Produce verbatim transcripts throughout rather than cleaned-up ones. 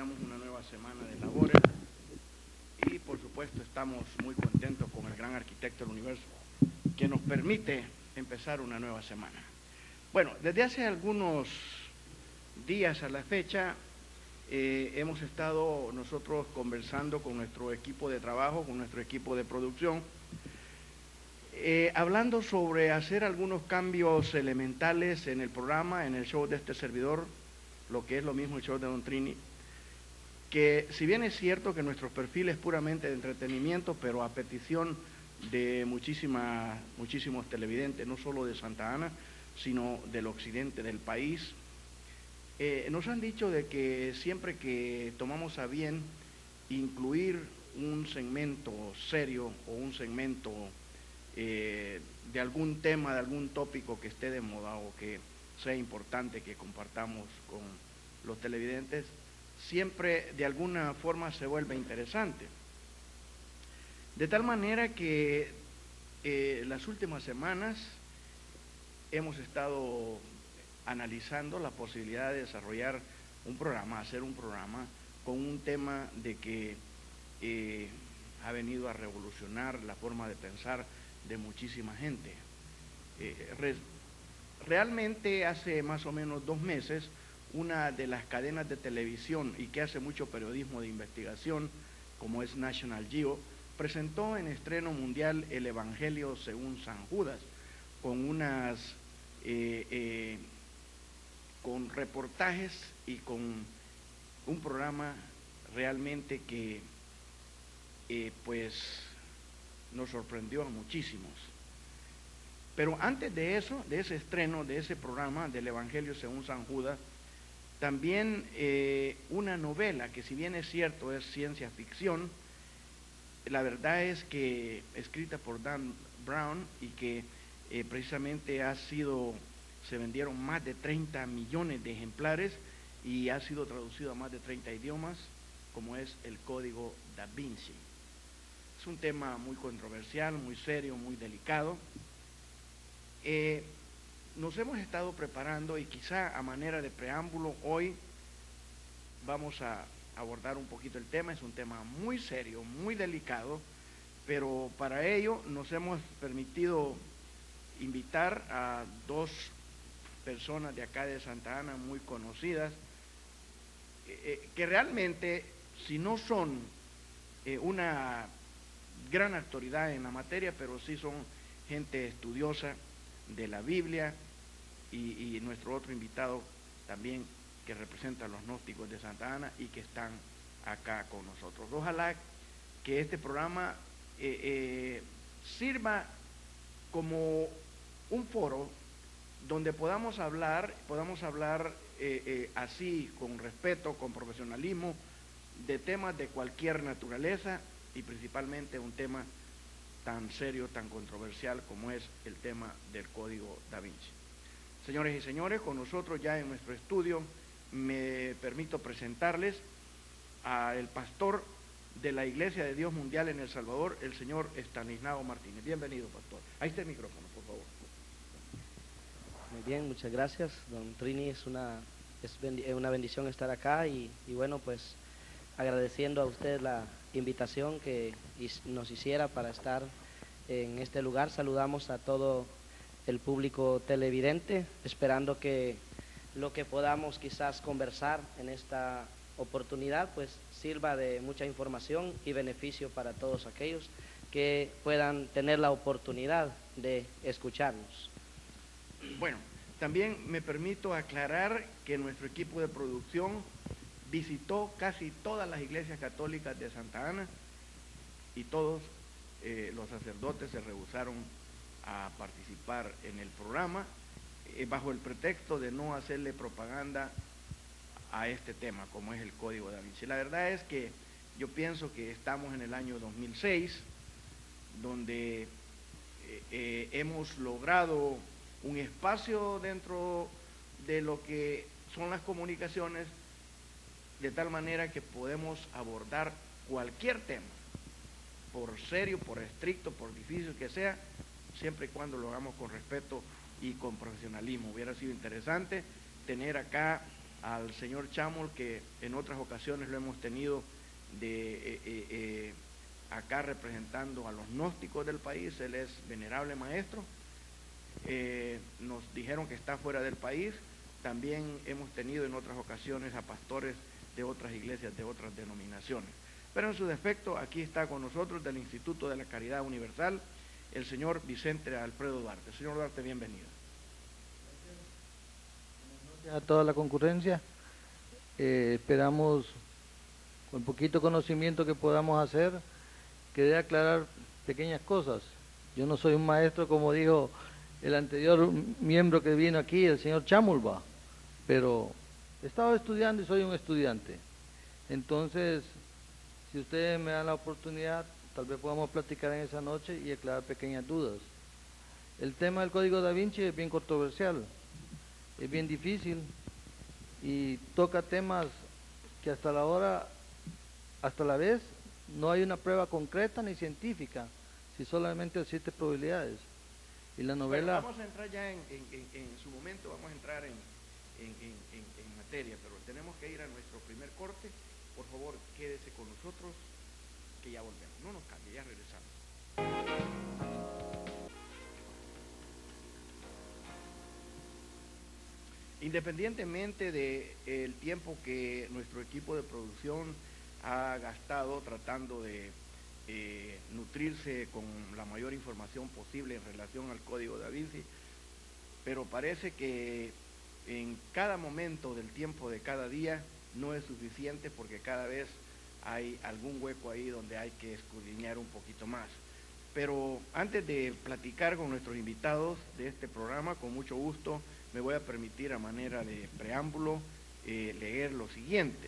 iniciamos una nueva semana de labores y por supuesto estamos muy contentos con el gran arquitecto del universo que nos permite empezar una nueva semana. Bueno, desde hace algunos días a la fecha eh, hemos estado nosotros conversando con nuestro equipo de trabajo, con nuestro equipo de producción, eh, hablando sobre hacer algunos cambios elementales en el programa, en el show de este servidor, lo que es lo mismo el show de Don Trini, que si bien es cierto que nuestro perfil es puramente de entretenimiento, pero a petición de muchísima, muchísimos televidentes, no solo de Santa Ana, sino del occidente del país, eh, nos han dicho de que siempre que tomamos a bien incluir un segmento serio o un segmento eh, de algún tema, de algún tópico que esté de moda o que sea importante que compartamos con los televidentes, siempre de alguna forma se vuelve interesante. De tal manera que eh, las últimas semanas hemos estado analizando la posibilidad de desarrollar un programa, hacer un programa con un tema de que eh, ha venido a revolucionar la forma de pensar de muchísima gente. Eh, re, realmente hace más o menos dos meses, una de las cadenas de televisión y que hace mucho periodismo de investigación, como es National Geo, presentó en estreno mundial el Evangelio según San Judas, con unas eh, eh, con reportajes y con un programa realmente que eh, pues nos sorprendió a muchísimos. Pero antes de eso, de ese estreno, de ese programa del Evangelio según San Judas, también eh, una novela que, si bien es cierto es ciencia ficción, la verdad es que escrita por Dan Brown y que eh, precisamente ha sido, se vendieron más de treinta millones de ejemplares y ha sido traducido a más de treinta idiomas, como es el Código Da Vinci. Es un tema muy controversial, muy serio, muy delicado. Eh, nos hemos estado preparando y quizá a manera de preámbulo hoy vamos a abordar un poquito el tema. Es un tema muy serio, muy delicado, pero para ello nos hemos permitido invitar a dos personas de acá de Santa Ana muy conocidas, eh, que realmente, si no son eh, una gran autoridad en la materia, pero sí son gente estudiosa de la Biblia, y, y nuestro otro invitado también que representa a los gnósticos de Santa Ana y que están acá con nosotros. Ojalá que este programa eh, eh, sirva como un foro donde podamos hablar, podamos hablar eh, eh, así, con respeto, con profesionalismo, de temas de cualquier naturaleza y principalmente un tema tan serio, tan controversial como es el tema del Código Da Vinci. Señores y señores, con nosotros ya en nuestro estudio me permito presentarles al pastor de la Iglesia de Dios Mundial en El Salvador, el señor Estanislao Martínez. Bienvenido, pastor. Ahí está el micrófono, por favor. Muy bien, muchas gracias, don Trini. Es una, es una bendición estar acá y, y bueno, pues agradeciendo a usted la invitación que nos hiciera para estar en este lugar. Saludamos a todo el público televidente, esperando que lo que podamos quizás conversar en esta oportunidad pues sirva de mucha información y beneficio para todos aquellos que puedan tener la oportunidad de escucharnos. Bueno, también me permito aclarar que nuestro equipo de producción visitó casi todas las iglesias católicas de Santa Ana y todos eh, los sacerdotes se rehusaron a participar en el programa eh, bajo el pretexto de no hacerle propaganda a este tema como es el Código Da Vinci. La verdad es que yo pienso que estamos en el año dos mil seis, donde eh, eh, hemos logrado un espacio dentro de lo que son las comunicaciones, de tal manera que podemos abordar cualquier tema, por serio, por estricto, por difícil que sea, siempre y cuando lo hagamos con respeto y con profesionalismo. Hubiera sido interesante tener acá al señor Chamol, que en otras ocasiones lo hemos tenido de, eh, eh, eh, acá representando a los gnósticos del país. Él es venerable maestro. Eh, nos dijeron que está fuera del país. También hemos tenido en otras ocasiones a pastores de otras iglesias, de otras denominaciones. Pero en su defecto, aquí está con nosotros del Instituto de la Caridad Universal, el señor Vicente Alfredo Duarte. Señor Duarte, bienvenido. Gracias a toda la concurrencia. Eh, esperamos, con poquito conocimiento que podamos hacer, querer aclarar pequeñas cosas. Yo no soy un maestro, como dijo el anterior miembro que vino aquí, el señor Chamulba, pero he estado estudiando y soy un estudiante. Entonces, si ustedes me dan la oportunidad, tal vez podamos platicar en esa noche y aclarar pequeñas dudas. El tema del Código Da Vinci es bien controversial, es bien difícil y toca temas que hasta la hora, hasta la vez, no hay una prueba concreta ni científica, si solamente existen probabilidades. Y la novela... Bueno, vamos a entrar ya en, en, en, en su momento, vamos a entrar en, en, en, en materia, pero tenemos que ir a nuestro primer corte. Por favor, quédese con nosotros, que ya volvemos. No nos cambie, ya regresamos. Independientemente del tiempo que nuestro equipo de producción ha gastado tratando de eh, nutrirse con la mayor información posible en relación al Código Da Vinci, pero parece que en cada momento del tiempo de cada día no es suficiente, porque cada vez hay algún hueco ahí donde hay que escudriñar un poquito más. Pero antes de platicar con nuestros invitados de este programa, con mucho gusto me voy a permitir, a manera de preámbulo, eh, leer lo siguiente.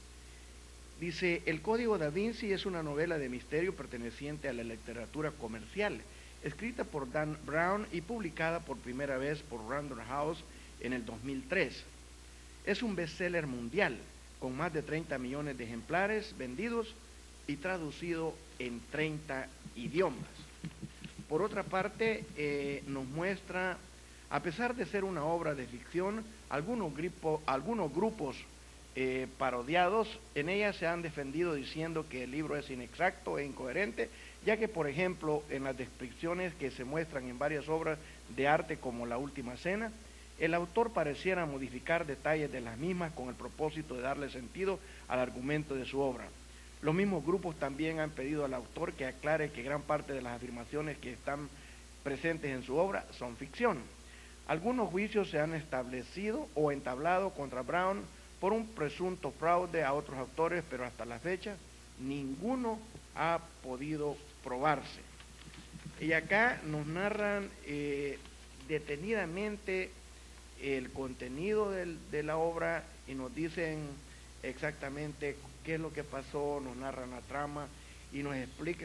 Dice: el Código Da Vinci es una novela de misterio perteneciente a la literatura comercial, escrita por Dan Brown y publicada por primera vez por Random House en el dos mil tres. Es un bestseller mundial, con más de treinta millones de ejemplares vendidos y traducido en treinta idiomas. Por otra parte, eh, nos muestra, a pesar de ser una obra de ficción, algunos, gripo, algunos grupos eh, parodiados en ella se han defendido diciendo que el libro es inexacto e incoherente, ya que, por ejemplo, en las descripciones que se muestran en varias obras de arte como La Última Cena, el autor pareciera modificar detalles de las mismas con el propósito de darle sentido al argumento de su obra. Los mismos grupos también han pedido al autor que aclare que gran parte de las afirmaciones que están presentes en su obra son ficción. Algunos juicios se han establecido o entablado contra Brown por un presunto fraude a otros autores, pero hasta la fecha ninguno ha podido probarse. Y acá nos narran eh, detenidamente el contenido del, de la obra y nos dicen exactamente qué es lo que pasó, nos narran la trama y nos explican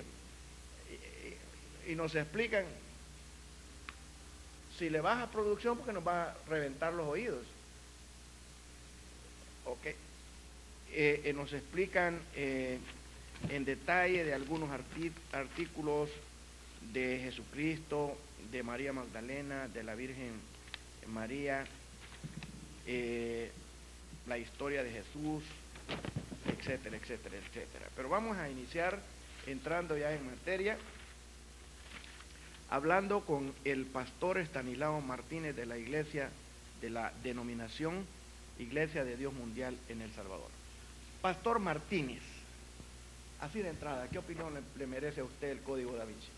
y, y nos explican si le baja producción porque nos va a reventar los oídos. Ok. Eh, eh, nos explican eh, en detalle de algunos arti artículos de Jesucristo, de María Magdalena, de la Virgen María, eh, la historia de Jesús, etcétera, etcétera, etcétera. Pero vamos a iniciar entrando ya en materia, hablando con el pastor Estanislao Martínez de la iglesia, de la denominación Iglesia de Dios Mundial en El Salvador. Pastor Martínez, así de entrada, ¿qué opinión le, le merece a usted el Código Da Vinci?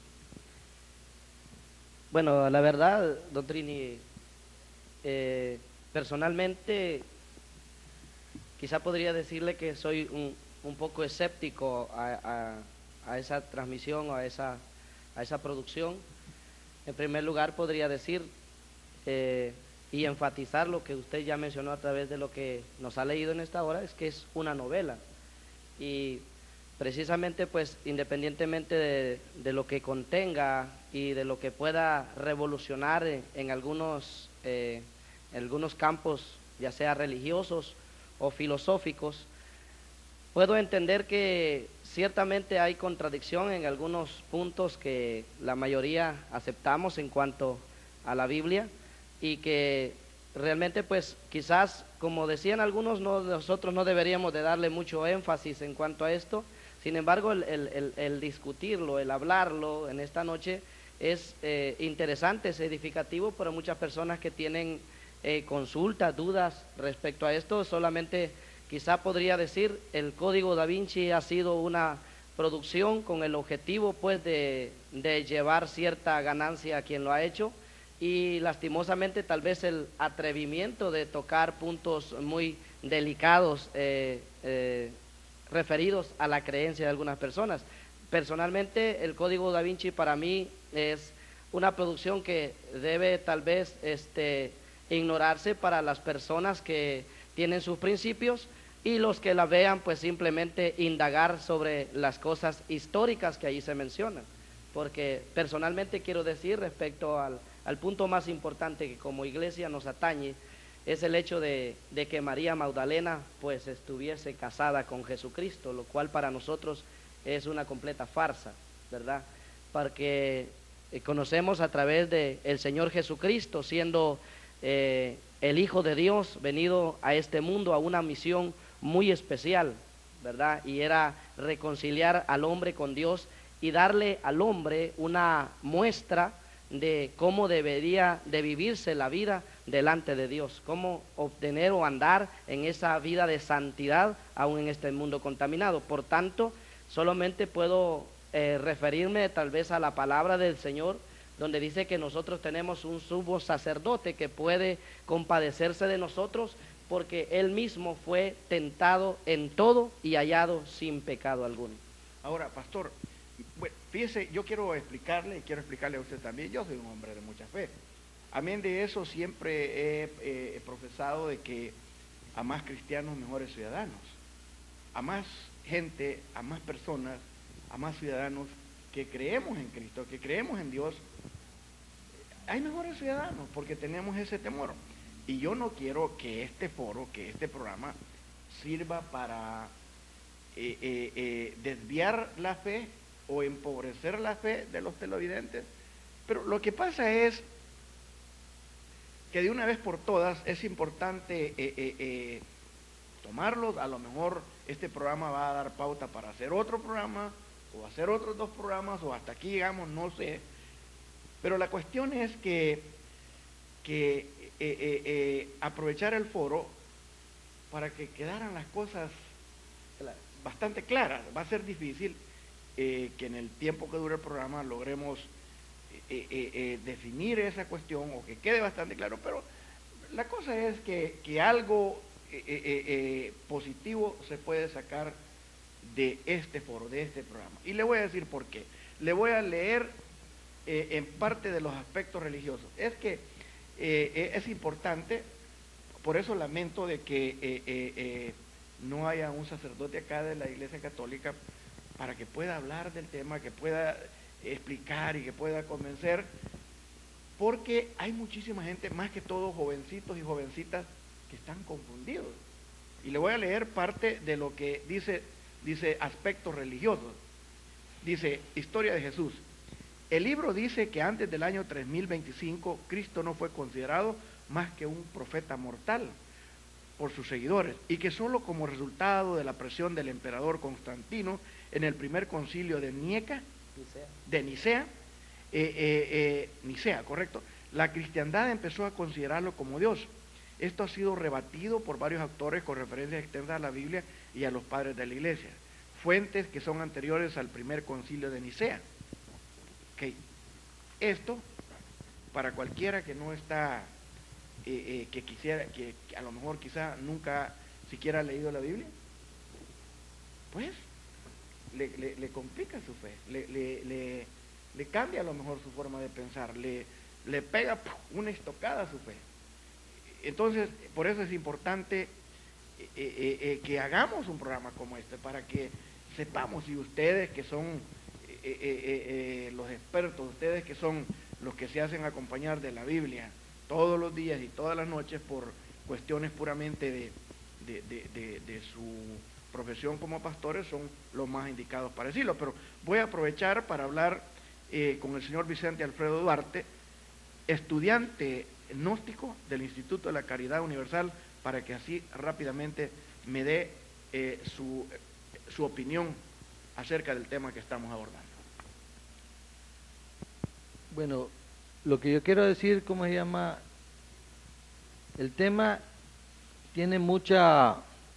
Bueno, la verdad, don Trini, eh, personalmente quizá podría decirle que soy un, un poco escéptico a, a, a esa transmisión o a esa, a esa producción. En primer lugar, podría decir eh, y enfatizar lo que usted ya mencionó a través de lo que nos ha leído en esta hora, es que es una novela. Y precisamente, pues, independientemente de, de lo que contenga y de lo que pueda revolucionar en, en, algunos, eh, en algunos campos, ya sea religiosos o filosóficos, puedo entender que ciertamente hay contradicción en algunos puntos que la mayoría aceptamos en cuanto a la Biblia, y que realmente pues quizás, como decían algunos, no, nosotros no deberíamos de darle mucho énfasis en cuanto a esto. Sin embargo, el, el, el, el discutirlo, el hablarlo en esta noche es eh, interesante, es edificativo para muchas personas que tienen eh, consultas, dudas respecto a esto. Solamente quizá podría decir, el Código Da Vinci ha sido una producción con el objetivo pues de, de llevar cierta ganancia a quien lo ha hecho, y lastimosamente tal vez el atrevimiento de tocar puntos muy delicados eh, eh, referidos a la creencia de algunas personas. Personalmente, el Código Da Vinci para mí es una producción que debe tal vez este, ignorarse para las personas que tienen sus principios, y los que la vean pues simplemente indagar sobre las cosas históricas que allí se mencionan. Porque personalmente quiero decir, respecto al, al punto más importante que como iglesia nos atañe, es el hecho de, de que María Magdalena pues estuviese casada con Jesucristo, lo cual para nosotros es una completa farsa, ¿verdad? Porque eh, conocemos a través de el Señor Jesucristo, siendo eh, el Hijo de Dios, venido a este mundo a una misión muy especial, ¿verdad? Y era reconciliar al hombre con Dios y darle al hombre una muestra de cómo debería de vivirse la vida delante de Dios, cómo obtener o andar en esa vida de santidad aún en este mundo contaminado. Por tanto, solamente puedo eh, referirme tal vez a la palabra del Señor, donde dice que nosotros tenemos un sumo sacerdote que puede compadecerse de nosotros, porque Él mismo fue tentado en todo y hallado sin pecado alguno. Ahora, pastor, bueno, fíjese, yo quiero explicarle, y quiero explicarle a usted también, yo soy un hombre de mucha fe. Amén de eso, siempre he, he, he profesado de que a más cristianos, mejores ciudadanos. A más gente, a más personas, a más ciudadanos que creemos en Cristo, que creemos en Dios, hay mejores ciudadanos porque tenemos ese temor. Y yo no quiero que este foro, que este programa sirva para eh, eh, eh, desviar la fe o empobrecer la fe de los televidentes. Pero lo que pasa es que de una vez por todas es importante eh, eh, eh, tomarlos. A lo mejor este programa va a dar pauta para hacer otro programa, o hacer otros dos programas, o hasta aquí llegamos, no sé. Pero la cuestión es que, que eh, eh, eh, aprovechar el foro para que quedaran las cosas bastante claras. Va a ser difícil eh, que en el tiempo que dure el programa logremos eh, eh, eh, definir esa cuestión, o que quede bastante claro, pero la cosa es que, que algo eh, eh, eh, positivo se puede sacar de este foro, de este programa. Y le voy a decir por qué. Le voy a leer eh, en parte de los aspectos religiosos. Es que eh, es importante, por eso lamento de que eh, eh, eh, no haya un sacerdote acá de la Iglesia Católica para que pueda hablar del tema, que pueda explicar y que pueda convencer, porque hay muchísima gente, más que todo jovencitos y jovencitas, que están confundidos. Y le voy a leer parte de lo que dice, dice aspectos religiosos. Dice, historia de Jesús. El libro dice que antes del año tres mil veinticinco, Cristo no fue considerado más que un profeta mortal por sus seguidores, y que solo como resultado de la presión del emperador Constantino en el primer concilio de Nicea, de Nicea, eh, eh, eh, Nicea, correcto, la cristiandad empezó a considerarlo como Dios. Esto ha sido rebatido por varios autores con referencias extensas a la Biblia y a los padres de la Iglesia, fuentes que son anteriores al primer concilio de Nicea. Okay. Esto, para cualquiera que no está, eh, eh, que quisiera, que, que a lo mejor quizá nunca siquiera ha leído la Biblia, pues le, le, le complica su fe, le, le, le, le cambia a lo mejor su forma de pensar, le, le pega una estocada a su fe. Entonces, por eso es importante eh, eh, eh, que hagamos un programa como este, para que sepamos, y ustedes que son eh, eh, eh, eh, los expertos, ustedes que son los que se hacen acompañar de la Biblia todos los días y todas las noches por cuestiones puramente de, de, de, de, de su profesión como pastores, son los más indicados para decirlo. Pero voy a aprovechar para hablar eh, con el señor Vicente Alfredo Duarte, estudiante gnóstico del Instituto de la Caridad Universal para que así rápidamente me dé eh, su, su opinión acerca del tema que estamos abordando. Bueno, lo que yo quiero decir, ¿cómo se llama? El tema tiene mucha...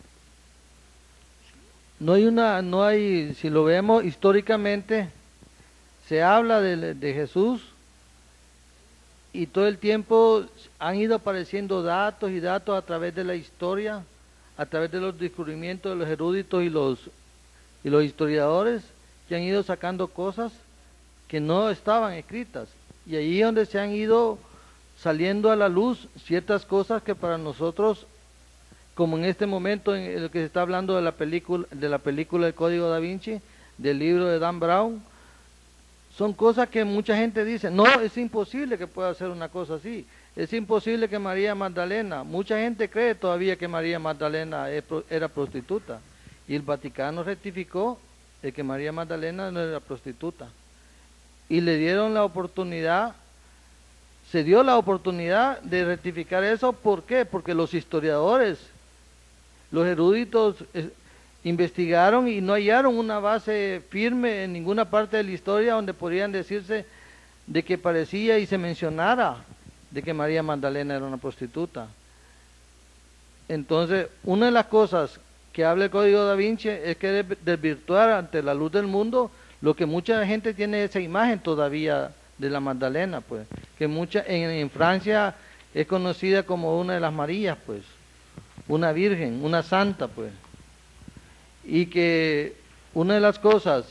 No hay una, no hay, si lo vemos históricamente, se habla de, de Jesús y todo el tiempo han ido apareciendo datos y datos a través de la historia, a través de los descubrimientos de los eruditos y los, y los historiadores, que han ido sacando cosas que no estaban escritas. Y ahí es donde se han ido saliendo a la luz ciertas cosas que para nosotros, como en este momento en el que se está hablando de la película, de la película El Código Da Vinci, del libro de Dan Brown, son cosas que mucha gente dice, no, es imposible que pueda hacer una cosa así, es imposible que María Magdalena, mucha gente cree todavía que María Magdalena era prostituta, y el Vaticano rectificó de que María Magdalena no era prostituta, y le dieron la oportunidad, se dio la oportunidad de rectificar eso. ¿Por qué? Porque los historiadores, los eruditos eh, investigaron y no hallaron una base firme en ninguna parte de la historia donde podrían decirse de que parecía y se mencionara de que María Magdalena era una prostituta. Entonces, una de las cosas que habla el Código Da Vinci es que debe desvirtuar ante la luz del mundo lo que mucha gente tiene esa imagen todavía de la Magdalena, pues, que mucha en, en Francia es conocida como una de las Marías, pues, una virgen, una santa, pues, y que una de las cosas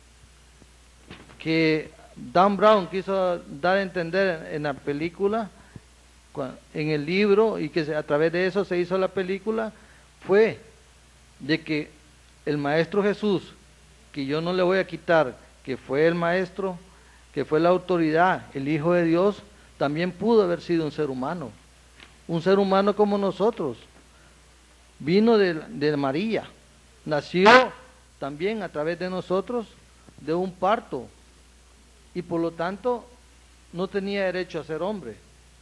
que Dan Brown quiso dar a entender en, en la película, en el libro, y que se, a través de eso se hizo la película, fue de que el Maestro Jesús, que yo no le voy a quitar, que fue el Maestro, que fue la autoridad, el Hijo de Dios, también pudo haber sido un ser humano, un ser humano como nosotros, vino de, de María, nació también a través de nosotros de un parto, y por lo tanto no tenía derecho a ser hombre.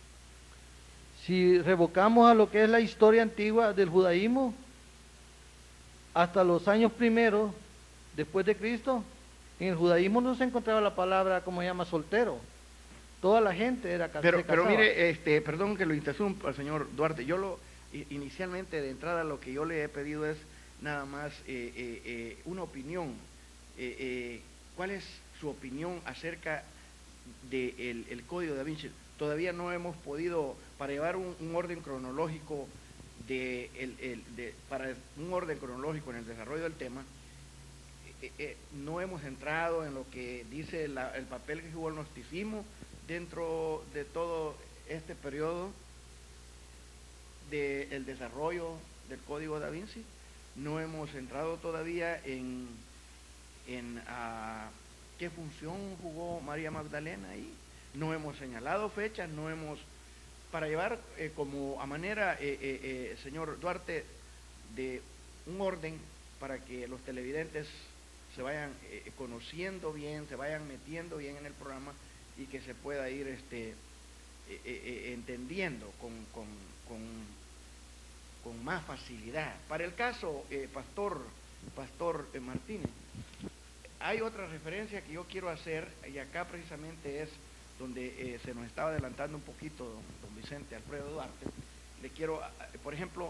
Si revocamos a lo que es la historia antigua del judaísmo, hasta los años primeros, después de Cristo, en el judaísmo no se encontraba la palabra, como se llama, soltero. Toda la gente era casada. Pero, pero mire, este, perdón que lo interrumpa, señor Duarte, yo lo, inicialmente de entrada lo que yo le he pedido es nada más eh, eh, eh, una opinión. Eh, eh, ¿Cuál es su opinión acerca del el Código Da Vinci? Todavía no hemos podido, para llevar un, un orden cronológico de, el, el, de, para un orden cronológico en el desarrollo del tema, eh, eh, no hemos entrado en lo que dice la, el papel que jugó el gnosticismo dentro de todo este periodo del desarrollo del Código Da Vinci. No hemos entrado todavía en, en uh, qué función jugó María Magdalena ahí. No hemos señalado fechas, no hemos, para llevar eh, como a manera, eh, eh, eh, señor Duarte, de un orden para que los televidentes se vayan eh, conociendo bien, se vayan metiendo bien en el programa y que se pueda ir este, eh, eh, entendiendo con, con, con, con más facilidad. Para el caso, eh, Pastor, Pastor eh, Martínez, hay otra referencia que yo quiero hacer, y acá precisamente es donde eh, se nos estaba adelantando un poquito don, don Vicente Alfredo Duarte. Le quiero, por ejemplo,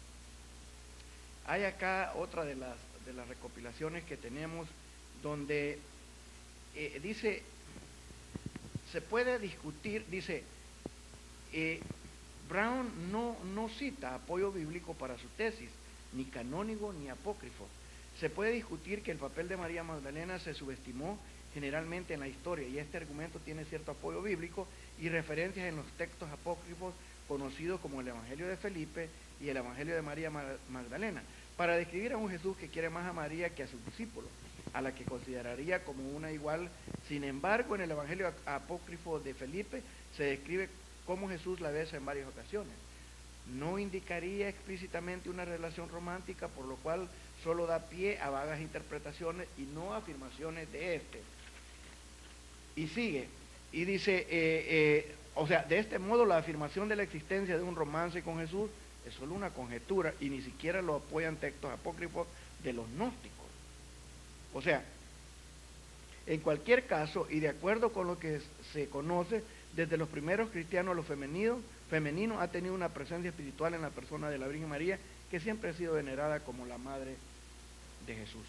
hay acá otra de las, de las recopilaciones que tenemos donde eh, dice, se puede discutir, dice, eh, Brown no, no cita apoyo bíblico para su tesis, ni canónigo ni apócrifo. Se puede discutir que el papel de María Magdalena se subestimó generalmente en la historia, y este argumento tiene cierto apoyo bíblico y referencias en los textos apócrifos conocidos como el Evangelio de Felipe y el Evangelio de María Magdalena, para describir a un Jesús que quiere más a María que a sus discípulos, a la que consideraría como una igual. Sin embargo, en el Evangelio apócrifo de Felipe se describe cómo Jesús la besa en varias ocasiones. No indicaría explícitamente una relación romántica, por lo cual solo da pie a vagas interpretaciones y no afirmaciones de este. Y sigue, y dice, eh, eh, O sea, de este modo la afirmación de la existencia de un romance con Jesús es solo una conjetura y ni siquiera lo apoyan textos apócrifos de los gnósticos. O sea, en cualquier caso, y de acuerdo con lo que se conoce, desde los primeros cristianos lo femenino, femenino ha tenido una presencia espiritual en la persona de la Virgen María, que siempre ha sido venerada como la Madre de Jesús.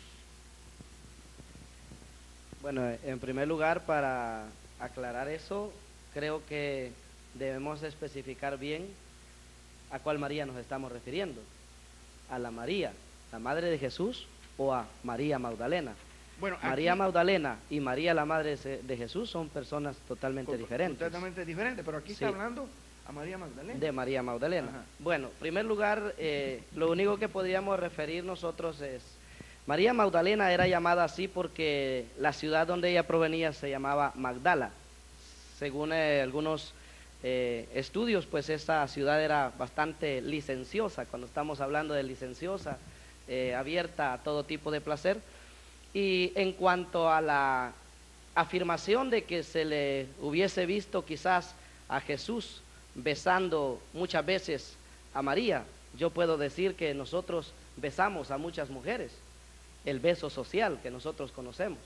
Bueno, en primer lugar, para aclarar eso, creo que debemos especificar bien a cuál María nos estamos refiriendo. ¿A la María, la Madre de Jesús, o a María Magdalena? Bueno, María aquí, Magdalena y María la Madre de Jesús son personas totalmente diferentes. Totalmente diferentes, pero aquí Sí. está hablando a María Magdalena. De María Magdalena. Ajá. Bueno, en primer lugar, eh, lo único que podríamos referir nosotros es, María Magdalena era llamada así porque la ciudad donde ella provenía se llamaba Magdala. Según eh, algunos eh, estudios, pues esta ciudad era bastante licenciosa, cuando estamos hablando de licenciosa, eh, abierta a todo tipo de placer. Y en cuanto a la afirmación de que se le hubiese visto quizás a Jesús besando muchas veces a María, yo puedo decir que nosotros besamos a muchas mujeres, el beso social que nosotros conocemos,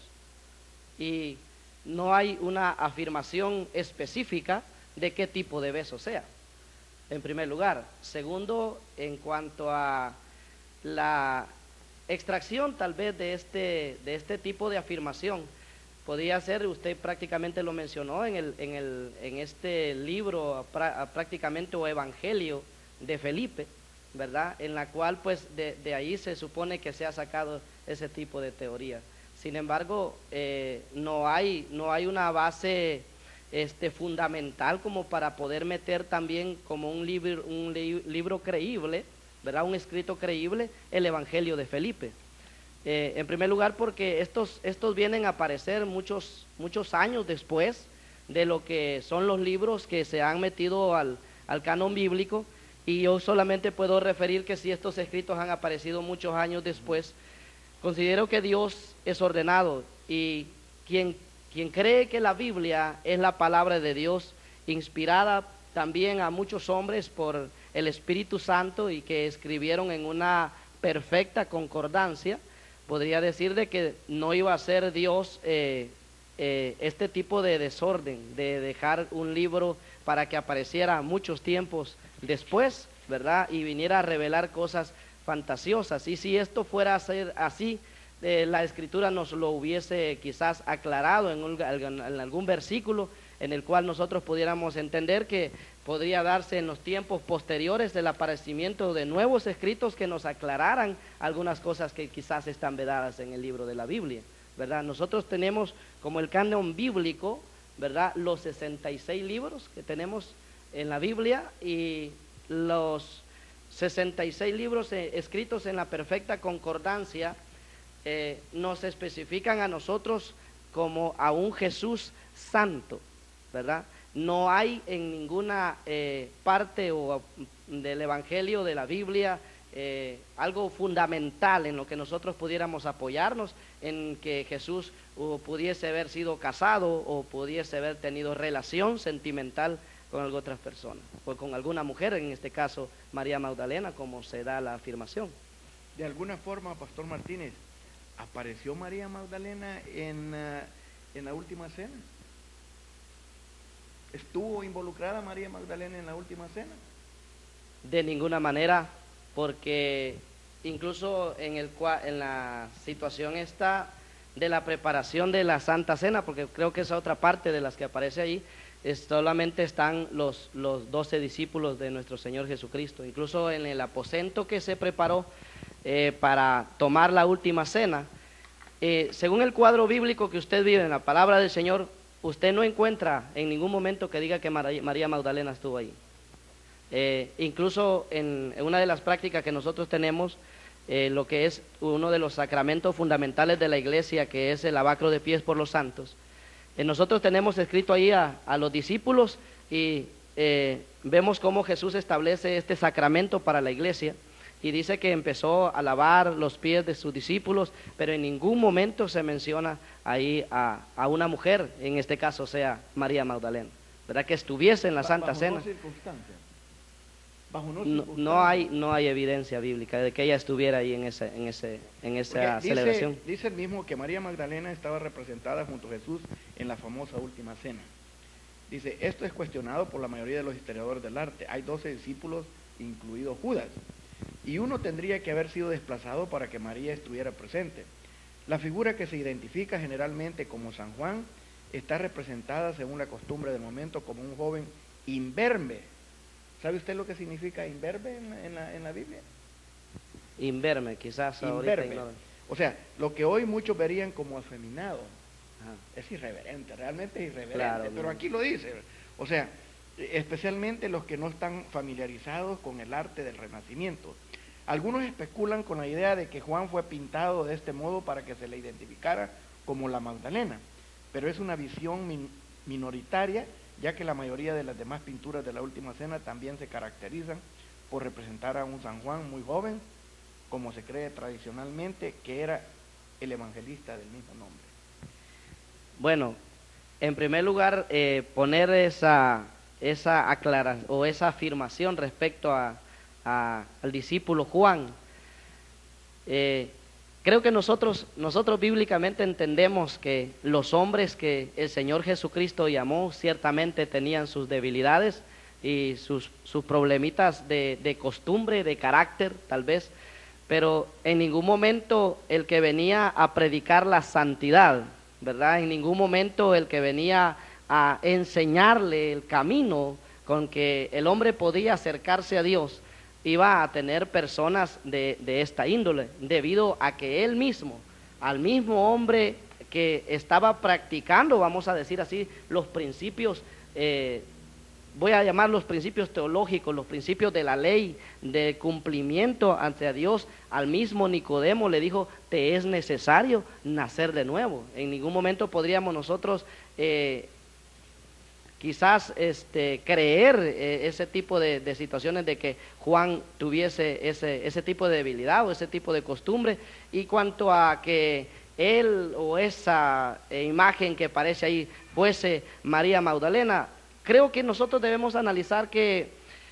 y no hay una afirmación específica de qué tipo de beso sea, en primer lugar. Segundo, en cuanto a la extracción tal vez de este, de este tipo de afirmación, podría ser, usted prácticamente lo mencionó en, el, en, el, en este libro pra, prácticamente o evangelio de Felipe, ¿verdad? En la cual pues de, de ahí se supone que se ha sacado ese tipo de teoría. Sin embargo, eh, no, hay, no hay una base este, fundamental como para poder meter también como un libro, un li, libro creíble, ¿verdad? Un escrito creíble, el Evangelio de Felipe. Eh, en primer lugar porque estos, estos vienen a aparecer muchos, muchos años después de lo que son los libros que se han metido al, al canon bíblico, y yo solamente puedo referir que si estos escritos han aparecido muchos años después, considero que Dios es ordenado, y quien, quien cree que la Biblia es la palabra de Dios, inspirada también a muchos hombres por el Espíritu Santo y que escribieron en una perfecta concordancia, podría decir de que no iba a ser Dios eh, eh, este tipo de desorden, de dejar un libro para que apareciera muchos tiempos después, ¿verdad? Y viniera a revelar cosas fantasiosas. Y si esto fuera a ser así, eh, la Escritura nos lo hubiese quizás aclarado en, un, en algún versículo en el cual nosotros pudiéramos entender que podría darse en los tiempos posteriores del aparecimiento de nuevos escritos que nos aclararan algunas cosas que quizás están vedadas en el libro de la Biblia, ¿verdad? Nosotros tenemos como el canon bíblico, ¿verdad?, los sesenta y seis libros que tenemos en la Biblia, y los sesenta y seis libros eh, escritos en la perfecta concordancia eh, nos especifican a nosotros como a un Jesús santo, ¿verdad? No hay en ninguna eh, parte o, del Evangelio, de la Biblia, eh, algo fundamental en lo que nosotros pudiéramos apoyarnos, en que Jesús o pudiese haber sido casado o pudiese haber tenido relación sentimental con alguna otra persona, o con alguna mujer, en este caso María Magdalena, como se da la afirmación. De alguna forma, Pastor Martínez, ¿apareció María Magdalena en, uh, en la última cena? ¿Estuvo involucrada María Magdalena en la última cena? De ninguna manera, porque incluso en, el, en la situación esta de la preparación de la Santa Cena, porque creo que esa otra parte de las que aparece ahí, es, solamente están los, los doce discípulos de nuestro Señor Jesucristo. Incluso en el aposento que se preparó eh, para tomar la última cena, eh, según el cuadro bíblico que usted vive en la palabra del Señor, usted no encuentra en ningún momento que diga que María Magdalena estuvo ahí. Eh, incluso en, en una de las prácticas que nosotros tenemos, eh, lo que es uno de los sacramentos fundamentales de la iglesia, que es el lavacro de pies por los santos, eh, nosotros tenemos escrito ahí a, a los discípulos, y eh, vemos cómo Jesús establece este sacramento para la iglesia, y dice que empezó a lavar los pies de sus discípulos, pero en ningún momento se menciona ahí a, a una mujer, en este caso sea María Magdalena. ¿verdad? Que estuviese en la Ba- Santa bajo Cena. no circunstancias. Bajo no No, circunstancias. no hay, no hay evidencia bíblica de que ella estuviera ahí en, ese, en, ese, en esa Porque dice, celebración. dice el mismo que María Magdalena estaba representada junto a Jesús en la famosa última cena. Dice, esto es cuestionado por la mayoría de los historiadores del arte. Hay doce discípulos, incluido Judas, y uno tendría que haber sido desplazado para que María estuviera presente. La figura que se identifica generalmente como San Juan está representada, según la costumbre del momento, como un joven imberbe. ¿Sabe usted lo que significa imberbe en la, en la, en la Biblia? Inverme, quizás ahorita Imberbe. ignoren. O sea, lo que hoy muchos verían como afeminado. Ajá. Es irreverente, realmente es irreverente, Claro, pero no. aquí lo dice. O sea, especialmente los que no están familiarizados con el arte del Renacimiento. Algunos especulan con la idea de que Juan fue pintado de este modo para que se le identificara como la Magdalena, pero es una visión min- minoritaria, ya que la mayoría de las demás pinturas de la Última Cena también se caracterizan por representar a un San Juan muy joven, como se cree tradicionalmente que era el evangelista del mismo nombre. Bueno, en primer lugar, eh, poner esa, esa aclaración o esa afirmación respecto a, a- al discípulo Juan. Eh, creo que nosotros, nosotros bíblicamente entendemos que los hombres que el Señor Jesucristo llamó ciertamente tenían sus debilidades y sus, sus problemitas de, de costumbre, de carácter, tal vez, pero en ningún momento el que venía a predicar la santidad, ¿verdad? En ningún momento el que venía a enseñarle el camino con que el hombre podía acercarse a Dios, iba a tener personas de, de esta índole, debido a que él mismo, al mismo hombre que estaba practicando, vamos a decir así, los principios, eh, voy a llamar los principios teológicos, los principios de la ley, de cumplimiento ante Dios, al mismo Nicodemo le dijo, te es necesario nacer de nuevo. En ningún momento podríamos nosotros eh, quizás este, creer eh, ese tipo de, de situaciones de que Juan tuviese ese, ese tipo de debilidad o ese tipo de costumbre. Y cuanto a que él o esa eh, imagen que aparece ahí fuese María Magdalena, creo que nosotros debemos analizar que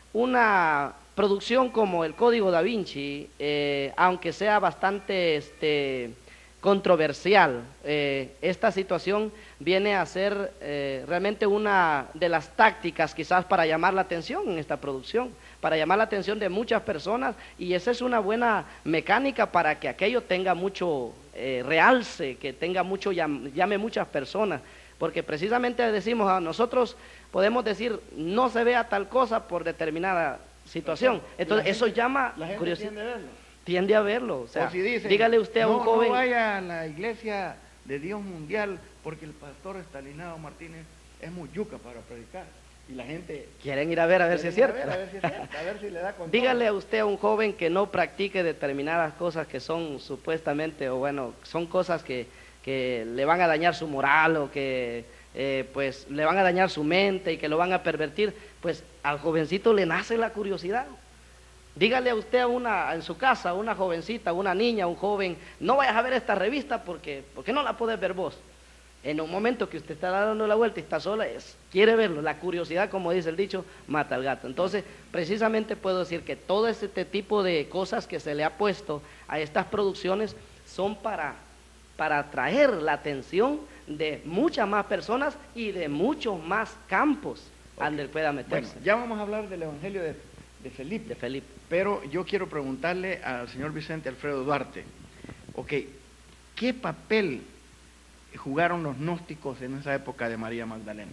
una producción como el Código Da Vinci, eh, aunque sea bastante este, controversial, eh, esta situación viene a ser eh, realmente una de las tácticas quizás para llamar la atención en esta producción, para llamar la atención de muchas personas, y esa es una buena mecánica para que aquello tenga mucho eh, realce, que tenga mucho, llame, llame muchas personas, porque precisamente decimos a nosotros, podemos decir, no se vea tal cosa por determinada situación, entonces eso gente, llama la gente curiosidad. tiende a verlo. Tiende a verlo, o sea, O si dicen, dígale usted a un no, joven, no vaya a la iglesia de Dios mundial porque el pastor Estalinado Martínez es muy yuca para predicar. Y la gente... quieren ir a ver a ver si es cierto. A ver, a ver si es cierto, a ver si le da con Dígale todo. a usted a un joven que no practique determinadas cosas que son supuestamente, o bueno, son cosas que, que le van a dañar su moral o que eh, pues le van a dañar su mente y que lo van a pervertir, pues al jovencito le nace la curiosidad. Dígale a usted a una, en su casa, a una jovencita, una niña, un joven, no vayas a ver esta revista porque, porque no la puedes ver vos. En un momento que usted está dando la vuelta y está sola, es, quiere verlo. La curiosidad, como dice el dicho, mata al gato. Entonces, precisamente puedo decir que todo este tipo de cosas que se le ha puesto a estas producciones son para, para atraer la atención de muchas más personas y de muchos más campos Okay. donde él pueda Bueno, meterse. ya vamos a hablar del Evangelio de, de Felipe. De Felipe. Pero yo quiero preguntarle al señor Vicente Alfredo Duarte, ok, ¿qué papel jugaron los gnósticos en esa época de María Magdalena?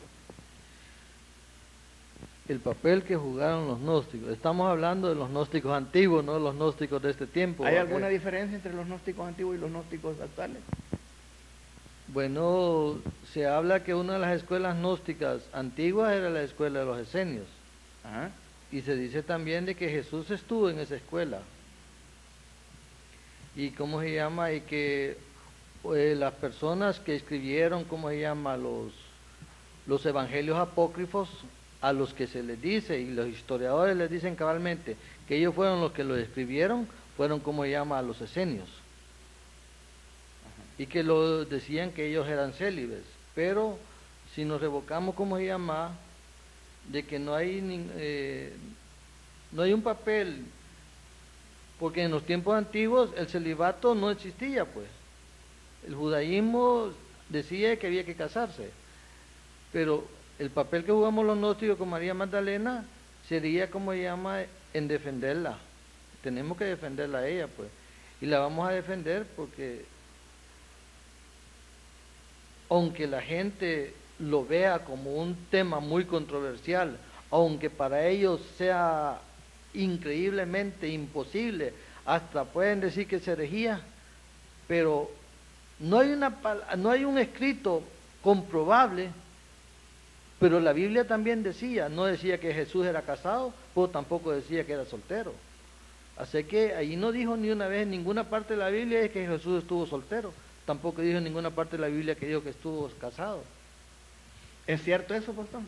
El papel que jugaron los gnósticos. Estamos hablando de los gnósticos antiguos, no los gnósticos de este tiempo. ¿Hay Eh, alguna diferencia entre los gnósticos antiguos y los gnósticos actuales? Bueno, se habla que una de las escuelas gnósticas antiguas era la escuela de los esenios. Ajá. Y se dice también de que Jesús estuvo en esa escuela. Y cómo se llama, y que eh, las personas que escribieron, cómo se llama, los, los evangelios apócrifos, a los que se les dice, y los historiadores les dicen cabalmente, que ellos fueron los que lo escribieron, fueron como se llama a los esenios. Y que lo decían que ellos eran célibes, pero si nos revocamos, como se llama, de que no hay, eh, no hay un papel, porque en los tiempos antiguos el celibato no existía, pues. El judaísmo decía que había que casarse, pero el papel que jugamos los gnósticos con María Magdalena sería, como se llama, en defenderla. Tenemos que defenderla a ella, pues. Y la vamos a defender porque, aunque la gente lo vea como un tema muy controversial, aunque para ellos sea increíblemente imposible, hasta pueden decir que es herejía, pero no hay, una, no hay un escrito comprobable. Pero la Biblia también decía, no decía que Jesús era casado, pero tampoco decía que era soltero. Así que ahí no dijo ni una vez en ninguna parte de la Biblia es que Jesús estuvo soltero, tampoco dijo en ninguna parte de la Biblia que dijo que estuvo casado. ¿Es cierto eso, pastor?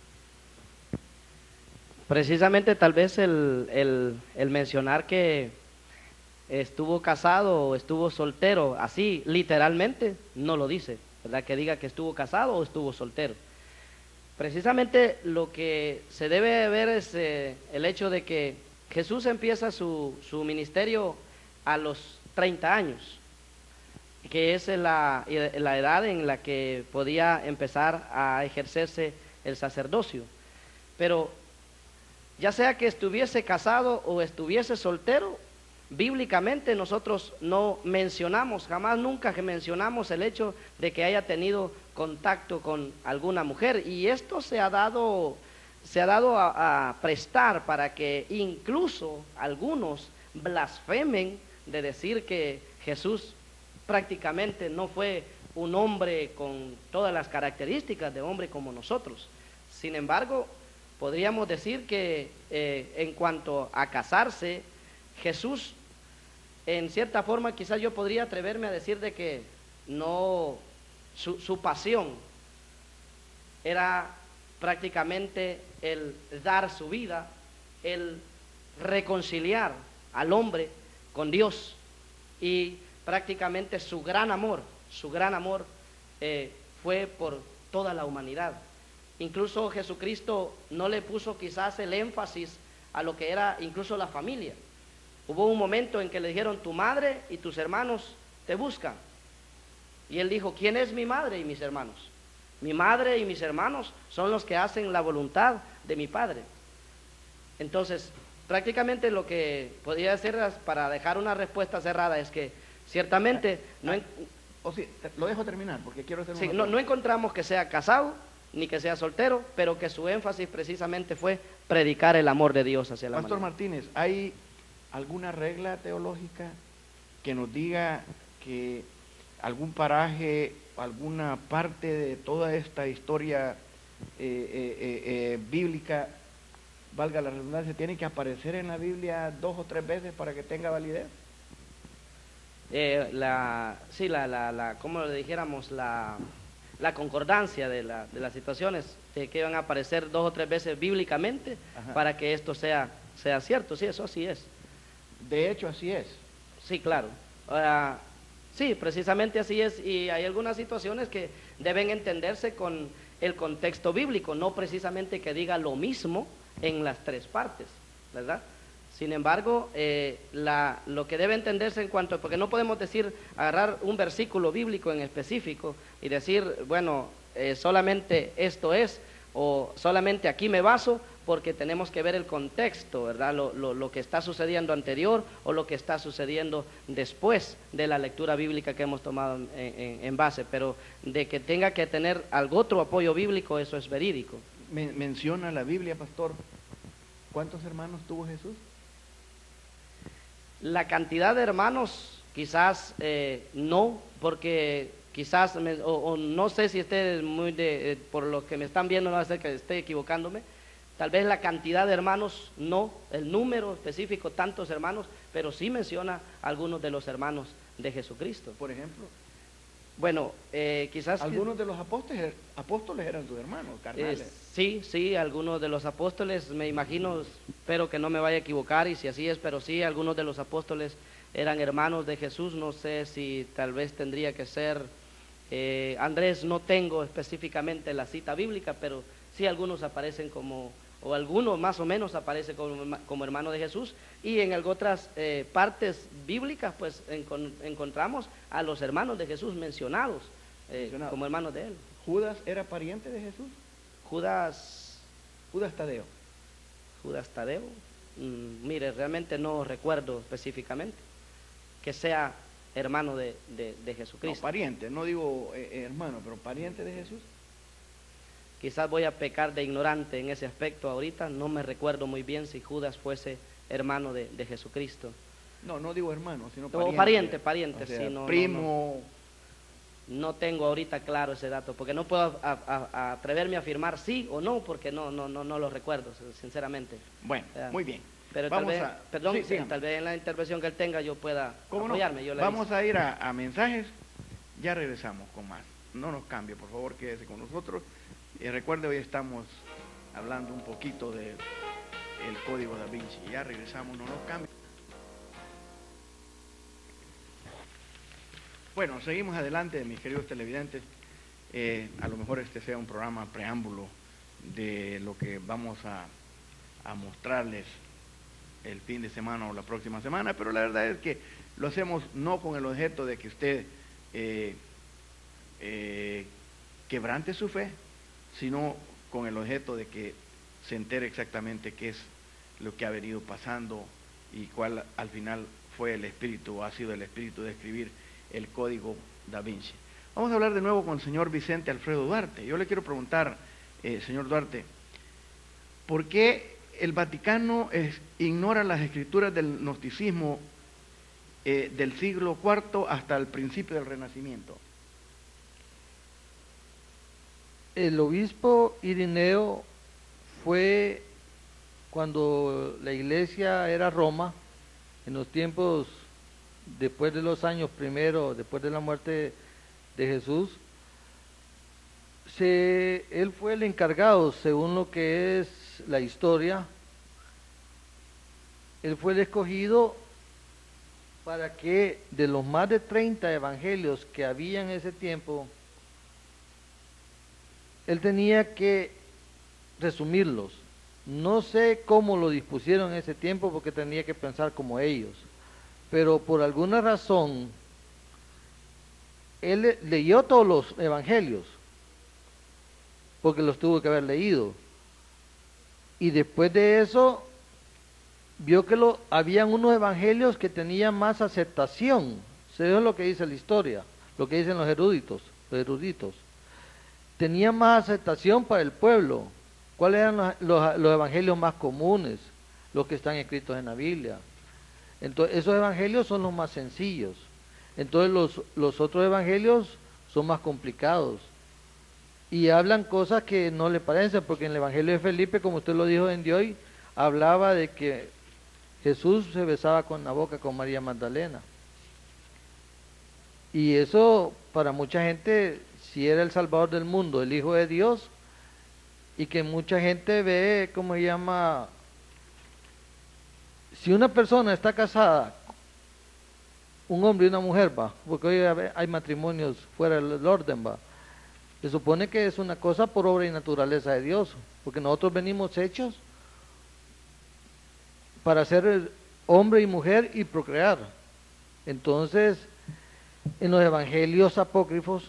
Precisamente tal vez el, el, el mencionar que estuvo casado o estuvo soltero, así literalmente no lo dice, ¿verdad? Que diga que estuvo casado o estuvo soltero. Precisamente lo que se debe ver es eh, el hecho de que Jesús empieza su, su ministerio a los treinta años, que es la, la edad en la que podía empezar a ejercerse el sacerdocio. Pero ya sea que estuviese casado o estuviese soltero, bíblicamente nosotros no mencionamos, jamás nunca que mencionamos el hecho de que haya tenido contacto con alguna mujer, y esto se ha dado, se ha dado a, a prestar para que incluso algunos blasfemen de decir que Jesús prácticamente no fue un hombre con todas las características de hombre como nosotros. Sin embargo, podríamos decir que eh, en cuanto a casarse, Jesús, en cierta forma, quizás yo podría atreverme a decir de que no, su, su pasión era prácticamente el dar su vida, el reconciliar al hombre con Dios, y prácticamente su gran amor, su gran amor eh, fue por toda la humanidad. Incluso Jesucristo no le puso quizás el énfasis a lo que era incluso la familia. Hubo un momento en que le dijeron, tu madre y tus hermanos te buscan. Y él dijo, ¿quién es mi madre y mis hermanos? Mi madre y mis hermanos son los que hacen la voluntad de mi Padre. Entonces, prácticamente lo que podría hacer para dejar una respuesta cerrada es que ciertamente no, en... o sí, lo dejo terminar porque quiero hacer sí, una no, no encontramos que sea casado ni que sea soltero, pero que su énfasis precisamente fue predicar el amor de Dios hacia la Pastor humanidad. Martínez, ¿hay alguna regla teológica que nos diga que algún paraje, alguna parte de toda esta historia eh, eh, eh, eh, bíblica, valga la redundancia, tiene que aparecer en la Biblia dos o tres veces para que tenga validez? Eh, la, sí, la, la, la, como le dijéramos, la, la concordancia de, la, de las situaciones de que van a aparecer dos o tres veces bíblicamente. Ajá. Para que esto sea, sea cierto, sí, eso así es. De hecho, así es. Sí, claro. Uh, sí, precisamente así es, y hay algunas situaciones que deben entenderse con el contexto bíblico, no precisamente que diga lo mismo en las tres partes, ¿verdad? Sin embargo, eh, la, lo que debe entenderse en cuanto, porque no podemos decir, agarrar un versículo bíblico en específico y decir, bueno, eh, solamente esto es, o solamente aquí me baso, porque tenemos que ver el contexto, ¿verdad? Lo, lo, lo que está sucediendo anterior o lo que está sucediendo después de la lectura bíblica que hemos tomado en, en, en base, pero de que tenga que tener algún otro apoyo bíblico, eso es verídico. Men- menciona la Biblia, pastor, ¿cuántos hermanos tuvo Jesús? La cantidad de hermanos quizás eh, no, porque quizás, me, o, o no sé si esté muy de, eh, por lo que me están viendo, no va a ser que esté equivocándome, tal vez la cantidad de hermanos no, el número específico, tantos hermanos, pero sí menciona algunos de los hermanos de Jesucristo. Por ejemplo, bueno, eh, quizás... algunos de los apóstoles, apóstoles eran sus hermanos, carnales. Eh, sí, sí, algunos de los apóstoles, me imagino, espero que no me vaya a equivocar, y si así es, pero sí, algunos de los apóstoles eran hermanos de Jesús. No sé si tal vez tendría que ser Eh, Andrés no tengo específicamente la cita bíblica, pero sí algunos aparecen como, o algunos más o menos aparecen como, como hermano de Jesús, y en otras eh, partes bíblicas pues encon, encontramos a los hermanos de Jesús mencionados eh, Mencionado. como hermanos de él. ¿Judas era pariente de Jesús? Judas... Judas Tadeo. Judas Tadeo, mm, mire, realmente no recuerdo específicamente que sea hermano de, de, de Jesucristo. No, pariente, no digo eh, hermano, pero pariente de Jesús. Quizás voy a pecar de ignorante en ese aspecto ahorita, no me recuerdo muy bien si Judas fuese hermano de, de Jesucristo. No, no digo hermano, sino pariente. O pariente, pariente, o sea, sí, no, primo. No, no. no tengo ahorita claro ese dato, porque no puedo a, a, a atreverme a afirmar sí o no, porque no, no, no, no lo recuerdo, sinceramente. Bueno, o sea, muy bien. Pero Vamos tal vez, a, perdón, sí, tal vez en la intervención que él tenga yo pueda ¿Cómo apoyarme. No? Yo le Vamos aviso. a ir a, a mensajes, ya regresamos con más. No nos cambie, por favor, quédese con nosotros. Y recuerde, hoy estamos hablando un poquito del Código Da Vinci. Ya regresamos, no nos cambie. Bueno, seguimos adelante, mis queridos televidentes. Eh, a lo mejor este sea un programa preámbulo de lo que vamos a, a mostrarles el fin de semana o la próxima semana, pero la verdad es que lo hacemos no con el objeto de que usted eh, eh, quebrante su fe, sino con el objeto de que se entere exactamente qué es lo que ha venido pasando y cuál al final fue el espíritu, o ha sido el espíritu de escribir el Código Da Vinci. Vamos a hablar de nuevo con el señor Vicente Alfredo Duarte. Yo le quiero preguntar, eh, señor Duarte, ¿por qué el Vaticano es, ignora las escrituras del gnosticismo eh, del siglo cuarto hasta el principio del Renacimiento? El obispo Irineo fue cuando la iglesia era Roma, en los tiempos después de los años primero, después de la muerte de Jesús, se, él fue el encargado, según lo que es la historia, él fue el escogido para que de los más de treinta evangelios que había en ese tiempo, él tenía que resumirlos. No sé cómo lo dispusieron en ese tiempo porque tenía que pensar como ellos, pero por alguna razón él leyó todos los evangelios porque los tuvo que haber leído, y después de eso vio que lo, habían unos evangelios que tenían más aceptación. Eso es lo que dice la historia, lo que dicen los eruditos, los eruditos. Tenían más aceptación para el pueblo. ¿Cuáles eran los, los, los evangelios más comunes? Los que están escritos en la Biblia. Entonces, esos evangelios son los más sencillos. Entonces, los, los otros evangelios son más complicados. Y hablan cosas que no le parecen, porque en el evangelio de Felipe, como usted lo dijo en de hoy, hablaba de que Jesús se besaba con la boca con María Magdalena. Y eso, para mucha gente, si era el Salvador del mundo, el Hijo de Dios, y que mucha gente ve, ¿cómo se llama? Si una persona está casada, un hombre y una mujer, va, porque hoy hay matrimonios fuera del orden, va, se supone que es una cosa por obra y naturaleza de Dios, porque nosotros venimos hechos para ser hombre y mujer y procrear. Entonces, en los evangelios apócrifos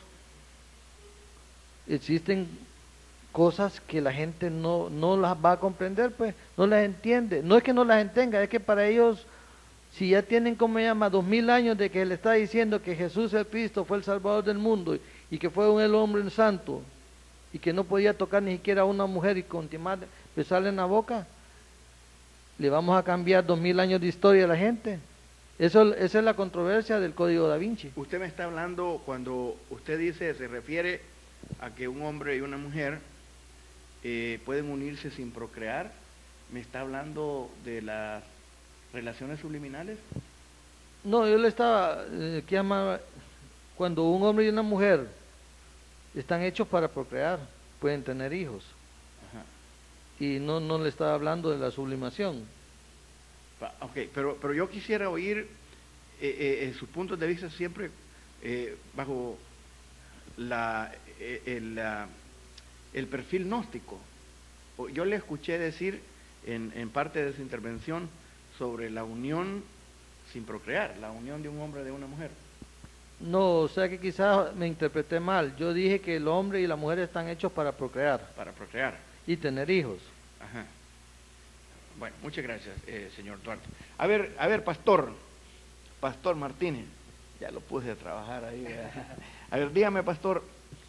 existen cosas que la gente no, no las va a comprender, pues, no las entiende. No es que no las entienda, es que para ellos, si ya tienen, como se llama, dos mil años de que él está diciendo que Jesús el Cristo fue el Salvador del mundo y que fue un el hombre santo y que no podía tocar ni siquiera a una mujer y continuar, besarle en la boca, le vamos a cambiar dos mil años de historia a la gente. Eso, esa es la controversia del Código Da Vinci. Usted me está hablando, cuando usted dice, se refiere a que un hombre y una mujer eh, pueden unirse sin procrear, ¿me está hablando de las relaciones subliminales? No, yo le estaba, eh, ¿qué llama? Cuando un hombre y una mujer están hechos para procrear, pueden tener hijos. Ajá. Y no, no le estaba hablando de la sublimación. Ok, pero, pero yo quisiera oír eh, eh, sus puntos de vista siempre eh, bajo la, el, la, el perfil gnóstico. Yo le escuché decir en, en parte de su intervención sobre la unión sin procrear, la unión de un hombre y de una mujer. No, o sea que quizás me interpreté mal. Yo dije que el hombre y la mujer están hechos para procrear. Para procrear. Y tener hijos. Ajá. Bueno, muchas gracias, eh, señor Duarte. A ver, a ver, pastor, pastor Martínez, ya lo puse a trabajar ahí. ¿verdad? A ver, dígame, pastor,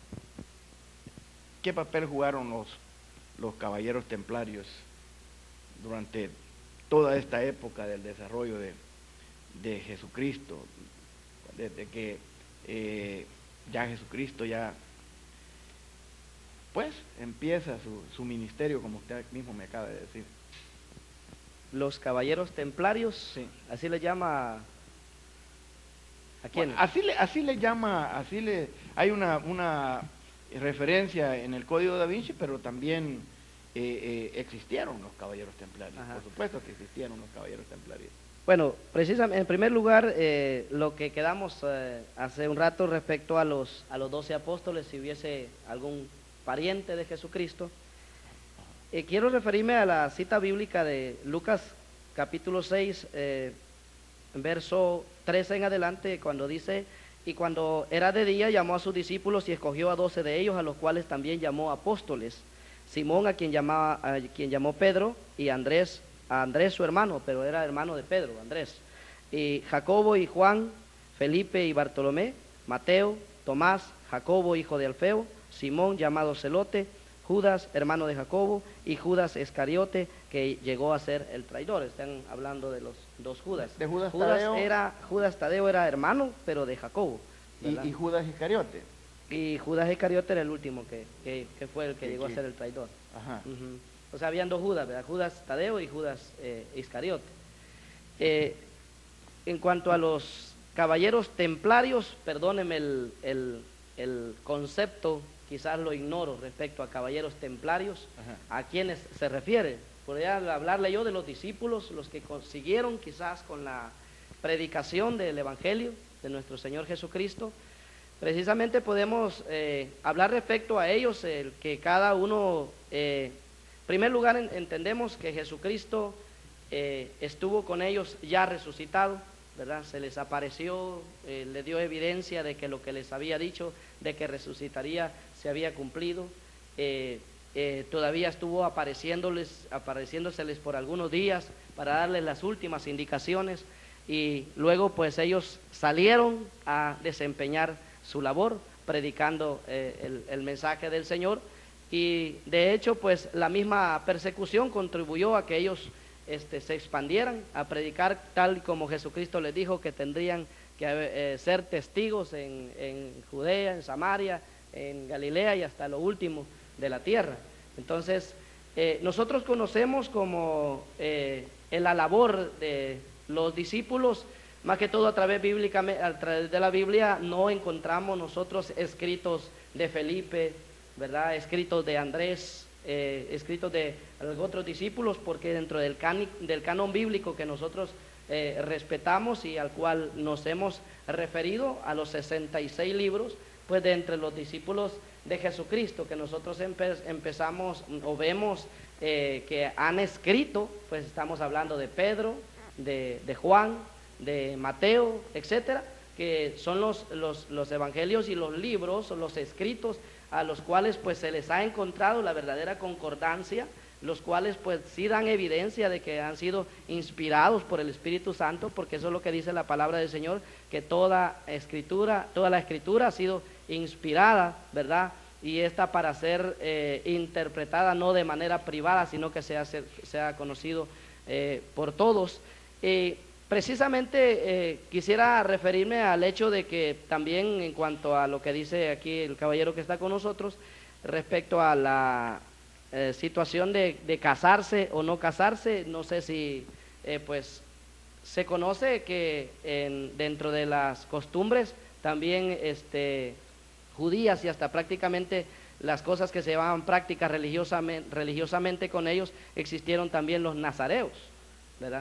¿qué papel jugaron los, los caballeros templarios durante toda esta época del desarrollo de, de Jesucristo, desde que eh, ya Jesucristo ya, pues, empieza su, su ministerio, como usted mismo me acaba de decir? Los caballeros templarios, Sí. así le llama a quién. Bueno, así le, así le llama, así le, hay una, una referencia en el Código da Vinci, pero también eh, eh, existieron los caballeros templarios. Ajá. Por supuesto que existieron los caballeros templarios. Bueno, precisamente, en primer lugar, eh, lo que quedamos eh, hace un rato respecto a los a los doce apóstoles, si hubiese algún pariente de Jesucristo, eh, quiero referirme a la cita bíblica de Lucas capítulo seis, eh, verso trece en adelante, cuando dice: y cuando era de día llamó a sus discípulos y escogió a doce de ellos, a los cuales también llamó apóstoles: Simón, a quien llamaba, a quien llamó Pedro, y Andrés, a Andrés su hermano, pero era hermano de Pedro, Andrés, y Jacobo y Juan, Felipe y Bartolomé, Mateo, Tomás, Jacobo hijo de Alfeo, Simón llamado Celote, Judas hermano de Jacobo, y Judas Iscariote, que llegó a ser el traidor. Están hablando de los dos Judas. De Judas Tadeo. era Judas Tadeo era hermano, pero de Jacobo, ¿verdad? Y, y Judas Iscariote. Y Judas Iscariote era el último que, que, que fue el que Sí, llegó sí. a ser el traidor. Ajá. Ujú. O sea, habían dos Judas, ¿verdad? Judas Tadeo y Judas eh, Iscariote. Eh, en cuanto a los caballeros templarios, perdónenme el, el, el concepto, quizás lo ignoro respecto a caballeros templarios, Ajá. a quienes se refiere. Podría hablarle yo de los discípulos, los que consiguieron quizás con la predicación del Evangelio de nuestro Señor Jesucristo. Precisamente podemos eh, hablar respecto a ellos, el que cada uno, eh, en primer lugar en, entendemos que Jesucristo eh, estuvo con ellos ya resucitado, ¿verdad? Se les apareció, eh, le dio evidencia de que lo que les había dicho, de que resucitaría, se había cumplido. Eh, eh, todavía estuvo apareciéndoles, apareciéndoseles por algunos días para darles las últimas indicaciones, y luego pues ellos salieron a desempeñar su labor predicando eh, el, el mensaje del Señor, y de hecho pues la misma persecución contribuyó a que ellos este, se expandieran a predicar tal como Jesucristo les dijo que tendrían que eh, ser testigos en, en Judea, en Samaria, en Galilea y hasta lo último de la tierra. Entonces eh, nosotros conocemos como eh, en la labor de los discípulos, más que todo a través, bíblicamente, a través de la Biblia, no encontramos nosotros escritos de Felipe, ¿verdad? Escritos de Andrés, eh, escritos de los otros discípulos, porque dentro del, cani, del canon bíblico que nosotros eh, respetamos y al cual nos hemos referido, a los sesenta y seis libros, pues de entre los discípulos de Jesucristo que nosotros empe empezamos o vemos eh, que han escrito, pues estamos hablando de Pedro, de, de Juan, de Mateo, etcétera, que son los, los, los evangelios y los libros, los escritos a los cuales pues se les ha encontrado la verdadera concordancia, los cuales pues sí dan evidencia de que han sido inspirados por el Espíritu Santo, porque eso es lo que dice la palabra del Señor, que toda escritura, toda la escritura ha sido inspirada, ¿verdad? Y esta para ser eh, interpretada no de manera privada, sino que sea, sea conocido eh, por todos. Eh, precisamente eh, quisiera referirme al hecho de que también en cuanto a lo que dice aquí el caballero que está con nosotros, respecto a la eh, situación de, de casarse o no casarse, no sé si eh, pues se conoce que en, dentro de las costumbres también este, judías y hasta prácticamente las cosas que se llevaban prácticas religiosamente, religiosamente con ellos, existieron también los nazareos, ¿verdad?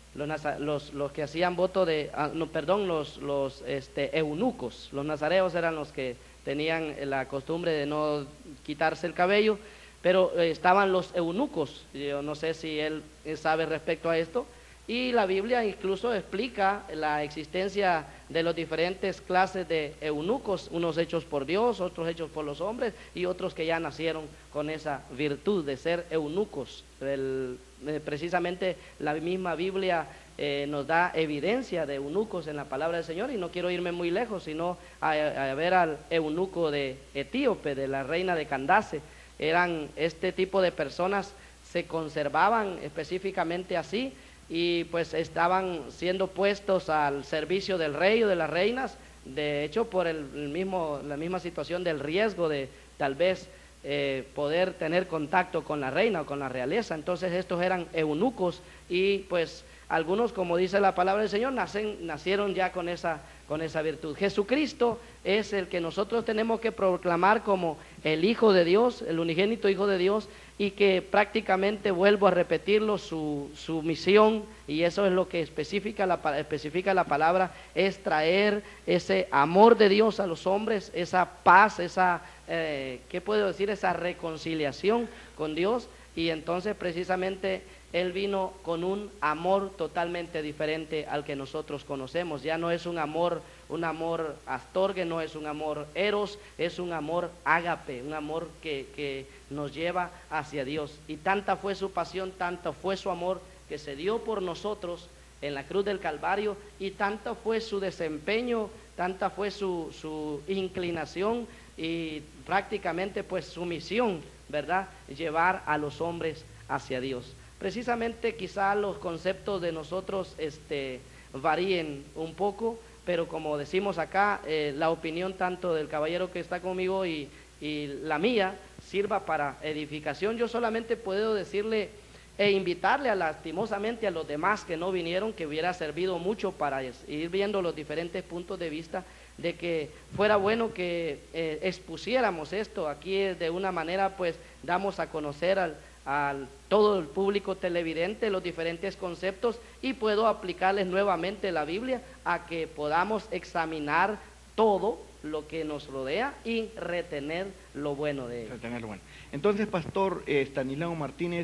los, los, los que hacían voto de, ah, no, perdón, los, los este, eunucos. Los nazareos eran los que tenían la costumbre de no quitarse el cabello, pero eh, estaban los eunucos. Yo no sé si él sabe respecto a esto, y la Biblia incluso explica la existencia de las diferentes clases de eunucos, unos hechos por Dios, otros hechos por los hombres, y otros que ya nacieron con esa virtud de ser eunucos. El, eh, precisamente la misma Biblia eh, nos da evidencia de eunucos en la palabra del Señor, y no quiero irme muy lejos, sino a, a ver al eunuco de Etíope, de la reina de Candace. Eran este tipo de personas, se conservaban específicamente así, y pues estaban siendo puestos al servicio del rey o de las reinas, de hecho por el mismo, la misma situación del riesgo de tal vez eh, poder tener contacto con la reina o con la realeza. Entonces estos eran eunucos, y pues algunos, como dice la palabra del Señor, nacen, nacieron ya con esa, con esa virtud. Jesucristo es el que nosotros tenemos que proclamar como el Hijo de Dios, el unigénito Hijo de Dios, y que prácticamente, vuelvo a repetirlo, su, su misión, y eso es lo que especifica la, especifica la palabra, es traer ese amor de Dios a los hombres, esa paz, esa, eh, ¿qué puedo decir? Esa reconciliación con Dios. Y entonces precisamente Él vino con un amor totalmente diferente al que nosotros conocemos. Ya no es un amor, un amor astorgue, no es un amor eros, es un amor ágape, un amor que, que nos lleva hacia Dios. Y tanta fue su pasión, tanto fue su amor, que se dio por nosotros en la cruz del Calvario, y tanto fue su desempeño, tanta fue su, su inclinación y prácticamente pues su misión, ¿verdad? Llevar a los hombres hacia Dios. Precisamente quizá los conceptos de nosotros este, varíen un poco, pero como decimos acá, eh, la opinión tanto del caballero que está conmigo y, y la mía sirva para edificación. Yo solamente puedo decirle e invitarle a, lastimosamente a los demás que no vinieron, que hubiera servido mucho para ir viendo los diferentes puntos de vista, de que fuera bueno que eh, expusiéramos esto aquí de una manera, pues damos a conocer al, al todo el público televidente los diferentes conceptos, y puedo aplicarles nuevamente la Biblia a que podamos examinar todo lo que nos rodea y retener lo bueno de él. Retener lo bueno. Entonces, Pastor eh, Estanislao Martínez,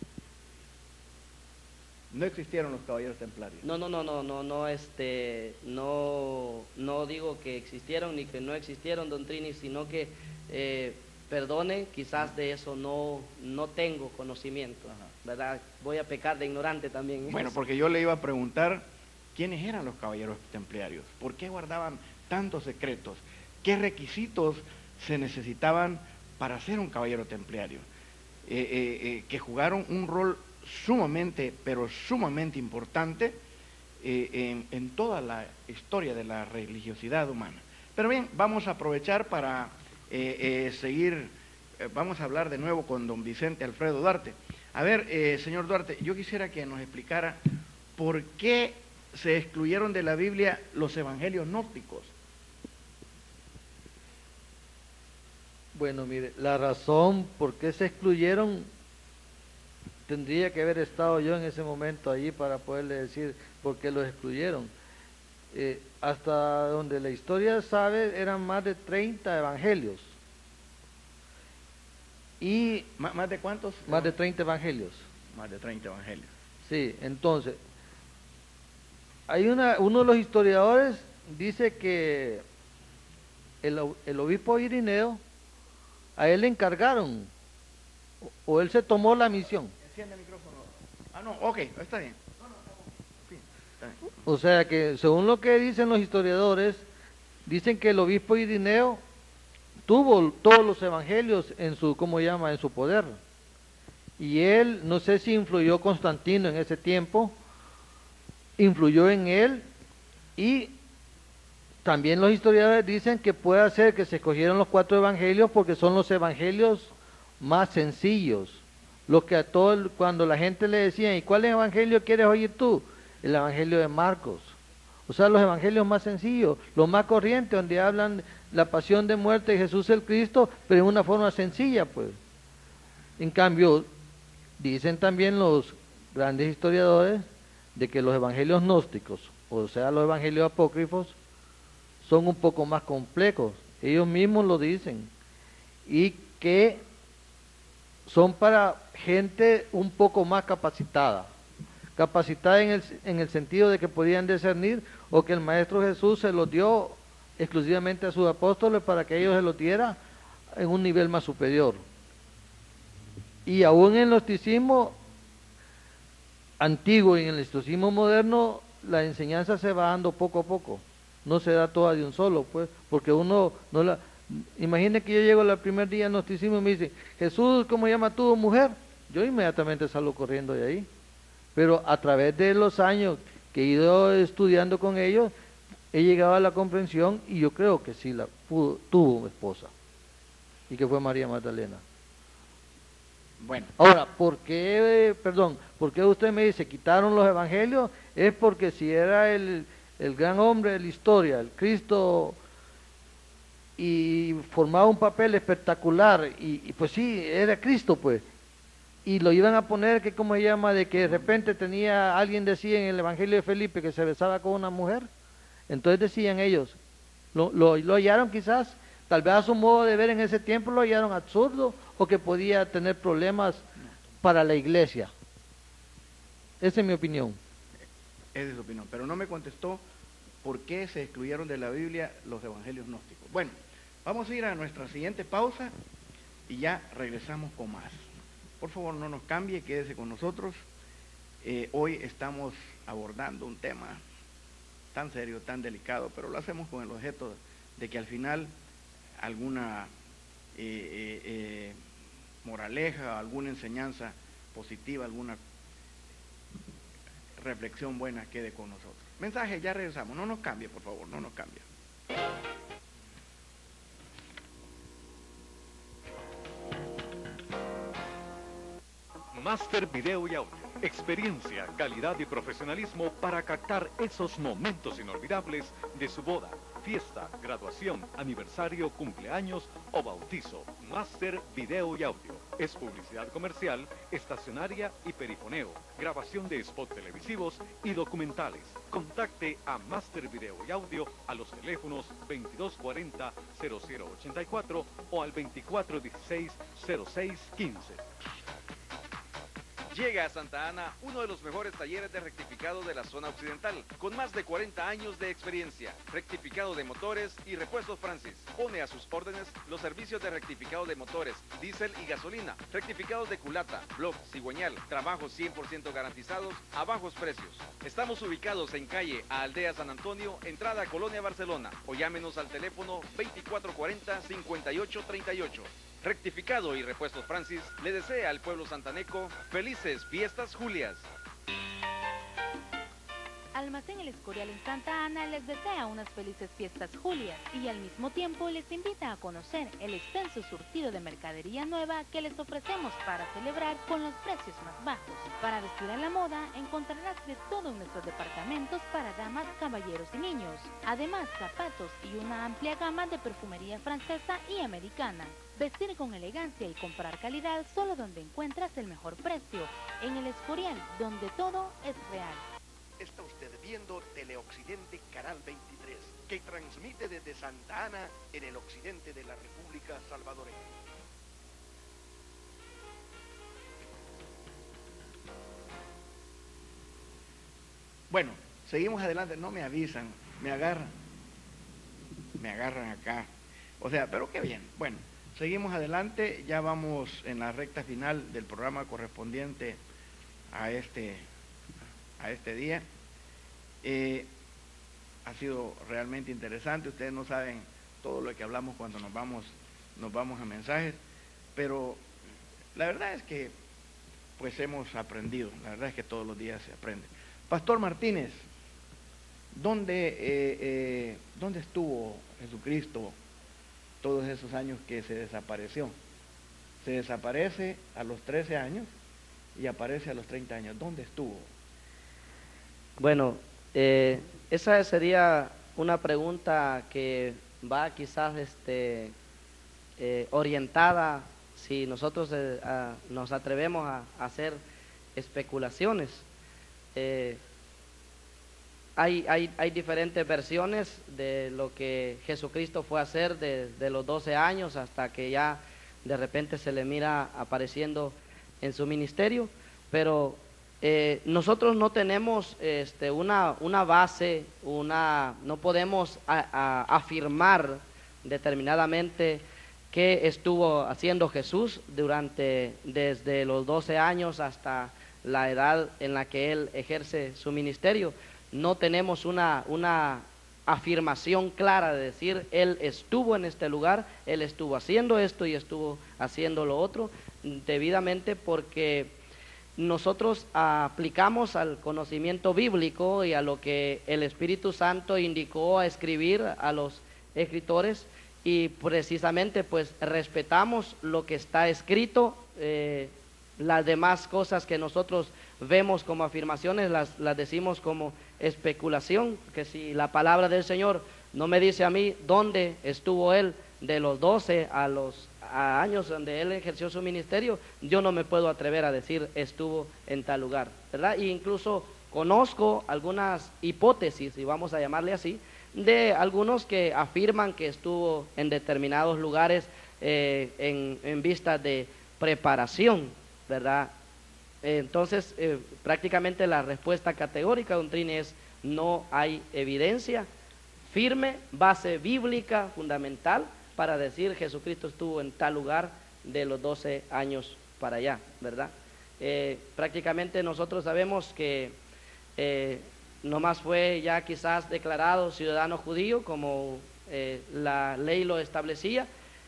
no existieron los caballeros templarios. No, no, no, no, no, no, este, no, no digo que existieron ni que no existieron, don Trini, sino que, eh, perdone, quizás de eso no, no tengo conocimiento, Ajá. ¿verdad? Voy a pecar de ignorante también. Bueno, porque yo le iba a preguntar quiénes eran los caballeros templarios, por qué guardaban tantos secretos, qué requisitos se necesitaban para ser un caballero templario, eh, eh, eh, que jugaron un rol sumamente, pero sumamente importante eh, en, en toda la historia de la religiosidad humana. Pero bien, vamos a aprovechar para eh, eh, seguir, eh, vamos a hablar de nuevo con don Vicente Alfredo Duarte. A ver, eh, señor Duarte, yo quisiera que nos explicara por qué se excluyeron de la Biblia los evangelios gnósticos. Bueno, mire, la razón por qué se excluyeron, tendría que haber estado yo en ese momento allí para poderle decir por qué los excluyeron. Eh, hasta donde la historia sabe, eran más de treinta evangelios. Y ¿Más, más de cuántos? más de treinta evangelios. Más de treinta evangelios. Sí, entonces, hay una, uno de los historiadores dice que el, el obispo Irineo, a él le encargaron, o, o él se tomó la misión. Enciende el micrófono. Ah, no, ok, está bien. Sí, está bien. O sea que, según lo que dicen los historiadores, dicen que el obispo Irineo tuvo todos los evangelios en su, ¿cómo llama?, en su poder. Y él, no sé si influyó Constantino en ese tiempo, influyó en él, y también los historiadores dicen que puede ser que se escogieron los cuatro evangelios porque son los evangelios más sencillos. Lo que a todo el, cuando la gente le decía, ¿y cuál evangelio quieres oír tú? El evangelio de Marcos. O sea, los evangelios más sencillos, los más corrientes, donde hablan la pasión de muerte de Jesús el Cristo, pero en una forma sencilla, pues. En cambio, dicen también los grandes historiadores de que los evangelios gnósticos, o sea, los evangelios apócrifos, son un poco más complejos. Ellos mismos lo dicen. Y que son para gente un poco más capacitada. Capacitada en el, en el sentido de que podían discernir, o que el Maestro Jesús se los dio exclusivamente a sus apóstoles para que ellos se los diera en un nivel más superior. Y aún en el gnosticismo antiguo y en el gnosticismo moderno, la enseñanza se va dando poco a poco, no se da toda de un solo, pues, porque uno no la... Imagine que yo llego el primer día al gnosticismo y me dice, Jesús, ¿cómo llama tú, mujer? Yo inmediatamente salgo corriendo de ahí, pero a través de los años que he ido estudiando con ellos, he llegado a la comprensión, y yo creo que sí la pudo, tuvo esposa, y que fue María Magdalena. Bueno. Ahora, ¿por qué, perdón, por qué usted me dice quitaron los evangelios? Es porque si era el, el gran hombre de la historia, el Cristo, y formaba un papel espectacular, y, y pues sí, era Cristo, pues, y lo iban a poner, que cómo se llama, de que de repente tenía, alguien decía en el evangelio de Felipe que se besaba con una mujer, entonces decían ellos, lo, lo, lo hallaron quizás, tal vez a su modo de ver en ese tiempo lo hallaron absurdo, o que podía tener problemas para la iglesia. Esa es mi opinión. Esa es su opinión, pero no me contestó por qué se excluyeron de la Biblia los evangelios gnósticos. Bueno, vamos a ir a nuestra siguiente pausa y ya regresamos con más. Por favor, no nos cambie, quédese con nosotros. Eh, hoy estamos abordando un tema tan serio, tan delicado, pero lo hacemos con el objeto de que al final alguna eh, eh, eh, moraleja, alguna enseñanza positiva, alguna reflexión buena quede con nosotros. Mensaje, ya regresamos. No nos cambie, por favor, no nos cambie. Master Video y Audio. Experiencia, calidad y profesionalismo para captar esos momentos inolvidables de su boda, fiesta, graduación, aniversario, cumpleaños o bautizo. Master Video y Audio. Es publicidad comercial, estacionaria y perifoneo, grabación de spots televisivos y documentales. Contacte a Master Video y Audio a los teléfonos veintidós cuarenta, cero cero ochenta y cuatro o al veinticuatro dieciséis, cero seis quince. Llega a Santa Ana uno de los mejores talleres de rectificado de la zona occidental, con más de cuarenta años de experiencia. Rectificado de motores y repuestos Francis. Pone a sus órdenes los servicios de rectificado de motores, diésel y gasolina, rectificados de culata, block, cigüeñal, trabajos cien por ciento garantizados a bajos precios. Estamos ubicados en calle a Aldea San Antonio, entrada a Colonia Barcelona, o llámenos al teléfono veinticuatro cuarenta, cincuenta y ocho treinta y ocho. Rectificado y Repuestos Francis le desea al pueblo santaneco felices fiestas Julias. Almacén El Escorial en Santa Ana les desea unas felices fiestas Julias y al mismo tiempo les invita a conocer el extenso surtido de mercadería nueva que les ofrecemos para celebrar con los precios más bajos. Para vestir a la moda encontrarás de todo en nuestros departamentos para damas, caballeros y niños. Además, zapatos y una amplia gama de perfumería francesa y americana. Vestir con elegancia y comprar calidad solo donde encuentras el mejor precio. En El Escorial, donde todo es real. Está usted viendo Teleoccidente Canal veintitrés, que transmite desde Santa Ana, en el occidente de la República Salvadoreña. Bueno, seguimos adelante. No me avisan, me agarran. Me agarran acá. O sea, pero qué bien. Bueno, seguimos adelante. Ya vamos en la recta final del programa correspondiente a este... a este día. Eh, ha sido realmente interesante. Ustedes no saben todo lo que hablamos cuando nos vamos, nos vamos a mensajes, pero la verdad es que pues hemos aprendido, la verdad es que todos los días se aprende. Pastor Martínez, ¿dónde, eh, eh, ¿dónde estuvo Jesucristo todos esos años que se desapareció? Se desaparece a los trece años y aparece a los treinta años. ¿Dónde estuvo? Bueno, eh, esa sería una pregunta que va quizás este, eh, orientada, si nosotros eh, a, nos atrevemos a, a hacer especulaciones. Eh, hay, hay, hay diferentes versiones de lo que Jesucristo fue a hacer desde los doce años hasta que ya de repente se le mira apareciendo en su ministerio, pero eh, nosotros no tenemos este, una, una base, una, no podemos a, a, afirmar determinadamente qué estuvo haciendo Jesús durante, desde los doce años hasta la edad en la que Él ejerce su ministerio. No tenemos una, una afirmación clara de decir, Él estuvo en este lugar, Él estuvo haciendo esto y estuvo haciendo lo otro, debidamente porque nosotros aplicamos al conocimiento bíblico y a lo que el Espíritu Santo indicó a escribir a los escritores, y precisamente pues respetamos lo que está escrito. eh, las demás cosas que nosotros vemos como afirmaciones las, las decimos como especulación, que si la palabra del Señor no me dice a mí dónde estuvo Él de los doce a los a años donde Él ejerció su ministerio, yo no me puedo atrever a decir estuvo en tal lugar, ¿verdad? E incluso conozco algunas hipótesis, y vamos a llamarle así, de algunos que afirman que estuvo en determinados lugares eh, en, en vista de preparación, ¿verdad? Entonces, eh, prácticamente la respuesta categórica, don Trini, es no hay evidencia firme, base bíblica fundamental para decir Jesucristo estuvo en tal lugar de los doce años para allá, ¿verdad? Eh, prácticamente nosotros sabemos que eh, nomás fue ya quizás declarado ciudadano judío como eh, la ley lo establecía,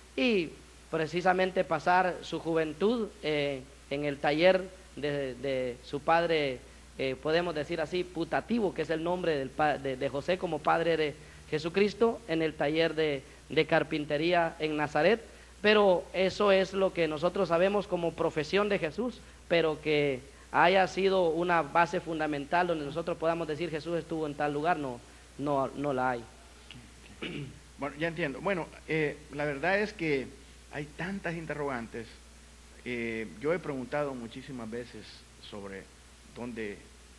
y precisamente pasar su juventud eh, en el taller de, de su padre, eh, podemos decir así, putativo, que es el nombre del, de, de José como padre de Jesucristo, en el taller de, de carpintería en Nazaret. Pero eso es lo que nosotros sabemos como profesión de Jesús, pero que haya sido una base fundamental donde nosotros podamos decir Jesús estuvo en tal lugar, no, no, no la hay. Bueno, ya entiendo. Bueno, eh, la verdad es que hay tantas interrogantes. Eh, yo he preguntado muchísimas veces sobre dónde,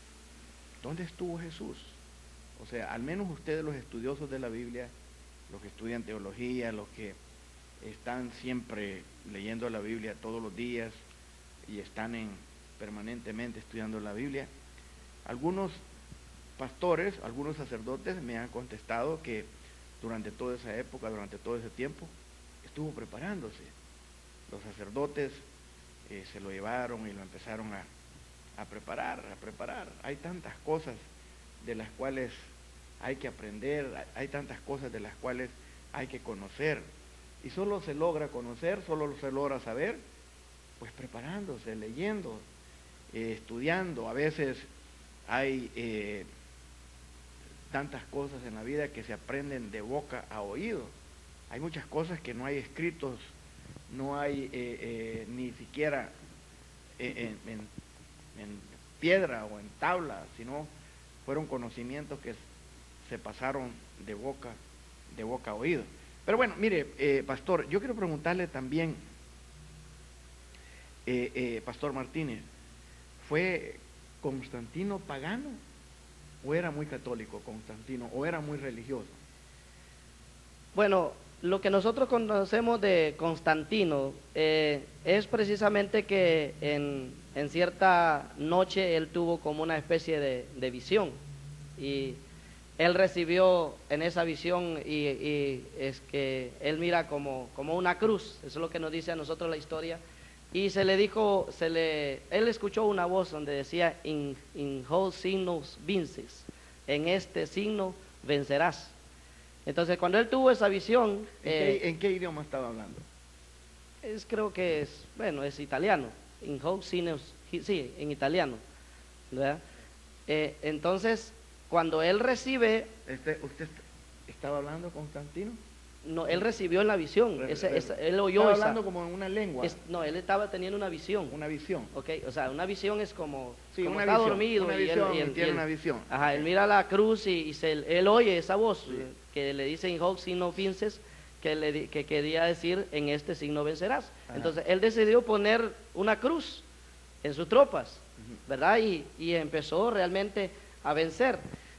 dónde estuvo Jesús. O sea, al menos ustedes, los estudiosos de la Biblia, los que estudian teología, los que están siempre leyendo la Biblia todos los días y están en, permanentemente estudiando la Biblia, algunos pastores, algunos sacerdotes me han contestado que durante toda esa época, durante todo ese tiempo, estuvo preparándose. Los sacerdotes eh, se lo llevaron y lo empezaron a, a preparar, a preparar. Hay tantas cosas de las cuales hay que aprender, hay tantas cosas de las cuales hay que conocer, y solo se logra conocer, solo se logra saber, pues preparándose, leyendo, eh, estudiando. A veces hay eh, tantas cosas en la vida que se aprenden de boca a oído. Hay muchas cosas que no hay escritos, no hay eh, eh, ni siquiera en, en, en piedra o en tabla, sino fueron conocimientos que se pasaron de boca, de boca a oído. Pero bueno, mire, eh, pastor, yo quiero preguntarle también, eh, eh, pastor Martínez, ¿fue Constantino pagano o era muy católico Constantino, o era muy religioso? Bueno, lo que nosotros conocemos de Constantino eh, es precisamente que en, en cierta noche él tuvo como una especie de, de visión, y él recibió en esa visión, y, y es que él mira como, como una cruz, eso es lo que nos dice a nosotros la historia, y se le dijo, se le, él escuchó una voz donde decía, in, in hoc signos vinces, en este signo vencerás. Entonces cuando él tuvo esa visión... ¿En, eh, qué, ¿En qué idioma estaba hablando? Es, creo que es, bueno, es italiano, in hoc signos, sí, en italiano, ¿verdad? Eh, entonces... Cuando él recibe... Este, ¿Usted estaba hablando Constantino? No, él recibió en la visión, Re, ese, re, esa, él oyó estaba esa... hablando como en una lengua. Es, no, él estaba teniendo una visión. Una visión. Ok, o sea, una visión es como... Sí, como una está visión, dormido una y él, visión, y él, tiene y él, una visión. Ajá, él mira la cruz y, y se, él oye esa voz, Sí. eh, que le dice in hoc signo vinces, que, le, que quería decir en este signo vencerás. Ajá. Entonces él decidió poner una cruz en sus tropas, Ujú. ¿verdad? Y, y empezó realmente a vencer.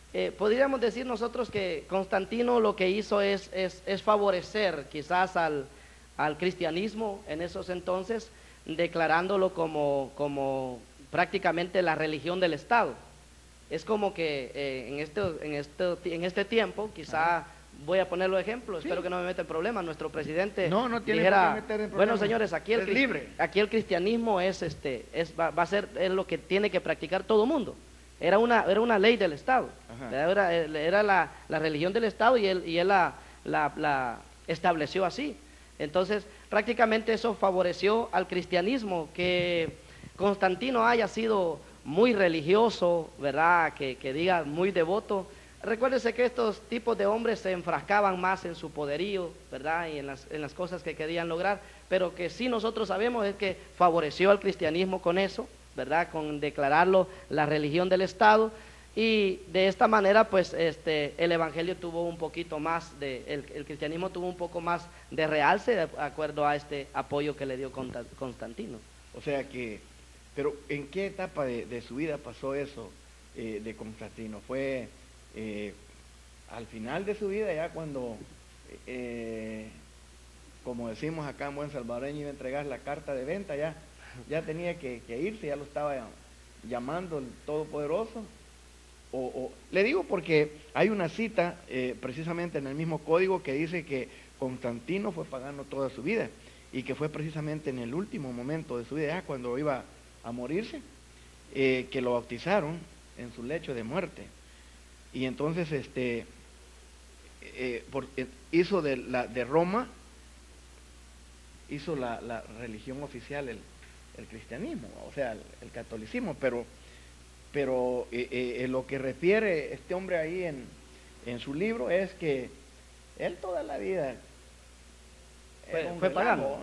eh, podríamos decir nosotros que Constantino lo que hizo es, es, es favorecer quizás al, al cristianismo en esos entonces, declarándolo como, como prácticamente la religión del Estado. Es como que eh, en, este, en, este, en este tiempo, quizá, voy a poner los ejemplos, sí. Espero que no me meta en problemas, nuestro presidente no, no tiene dijera, por qué meter en problemas. Bueno, señores, aquí el, es libre. aquí el cristianismo es, este, es, va, va a ser es lo que tiene que practicar todo mundo. Era una, era una ley del Estado, era, era la, la religión del Estado y él, y él la, la, la estableció así. Entonces, prácticamente eso favoreció al cristianismo, que Constantino haya sido muy religioso, ¿verdad? Que, que diga muy devoto. Recuérdese que estos tipos de hombres se enfrascaban más en su poderío, ¿verdad? Y en las, en las cosas que querían lograr, pero que sí nosotros sabemos es que favoreció al cristianismo con eso, ¿verdad? Con declararlo la religión del Estado, y de esta manera pues este el evangelio tuvo un poquito más de el, el cristianismo tuvo un poco más de realce de acuerdo a este apoyo que le dio Constantino. O sea que, pero ¿en qué etapa de, de su vida pasó eso eh, de Constantino? ¿Fue eh, al final de su vida, ya cuando eh, como decimos acá en buen salvadoreño, iba a entregar la carta de venta, ya ya tenía que, que irse, ya lo estaba llamando el Todopoderoso? O, o, le digo porque hay una cita eh, precisamente en el mismo código que dice que Constantino fue pagano toda su vida y que fue precisamente en el último momento de su vida, ya cuando iba a morirse, eh, que lo bautizaron en su lecho de muerte. Y entonces este eh, por, eh, hizo de, la, de Roma, hizo la, la religión oficial, el el cristianismo, o sea, el, el catolicismo, pero, pero eh, eh, lo que refiere este hombre ahí en, en su libro es que él toda la vida fue, fue pagano.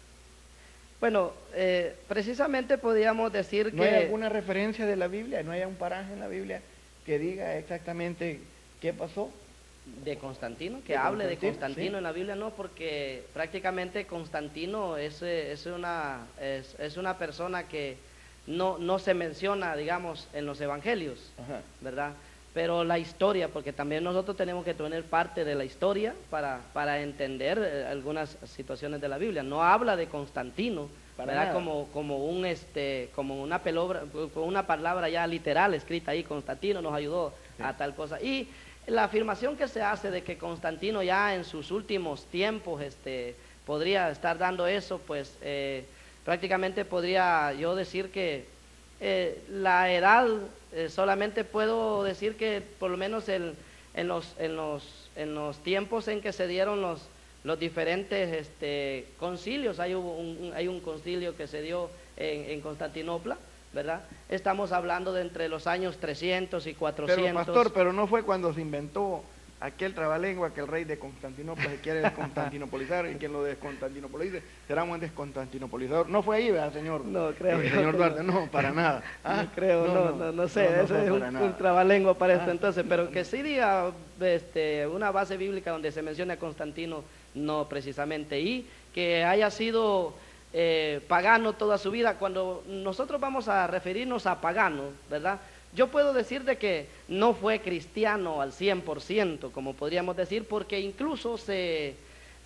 Bueno, eh, precisamente podríamos decir ¿No que... hay alguna referencia de la Biblia? ¿No hay un paraje en la Biblia que diga exactamente qué pasó? De Constantino, que de hable Constantino, de Constantino sí. En la Biblia, no, porque prácticamente Constantino es, es, una, es, es una persona que no, no se menciona, digamos, en los evangelios, Ajá. ¿verdad? Pero la historia, porque también nosotros tenemos que tener parte de la historia para, para entender eh, algunas situaciones de la Biblia. No habla de Constantino, para ¿verdad? Como, como, un, este, como una, pelobra, una palabra ya literal escrita ahí, Constantino nos ayudó sí. a tal cosa. Y la afirmación que se hace de que Constantino ya en sus últimos tiempos este, podría estar dando eso, pues eh, prácticamente podría yo decir que eh, la edad, eh, solamente puedo decir que por lo menos el, en, los, en, los, en los tiempos en que se dieron los, los diferentes este, concilios, hay un, hay un concilio que se dio en, en Constantinopla, ¿verdad? Estamos hablando de entre los años trescientos y cuatrocientos. Pero pastor, pero no fue cuando se inventó aquel trabalengua que el rey de Constantinopla se quiere desconstantinopolizar y quien lo desconstantinopolice será un desconstantinopolizador. No fue ahí, ¿verdad, señor? No, creo. Eh, señor Duarte, no, para nada. Ah, no creo, no, no, no, no sé, no, no eso es un, un trabalengua para ah. esto entonces, pero que sí diga este, una base bíblica donde se menciona a Constantino, no precisamente, y que haya sido eh, pagano toda su vida. Cuando nosotros vamos a referirnos a pagano, ¿verdad? Yo puedo decir de que no fue cristiano al cien por ciento, como podríamos decir, porque incluso se,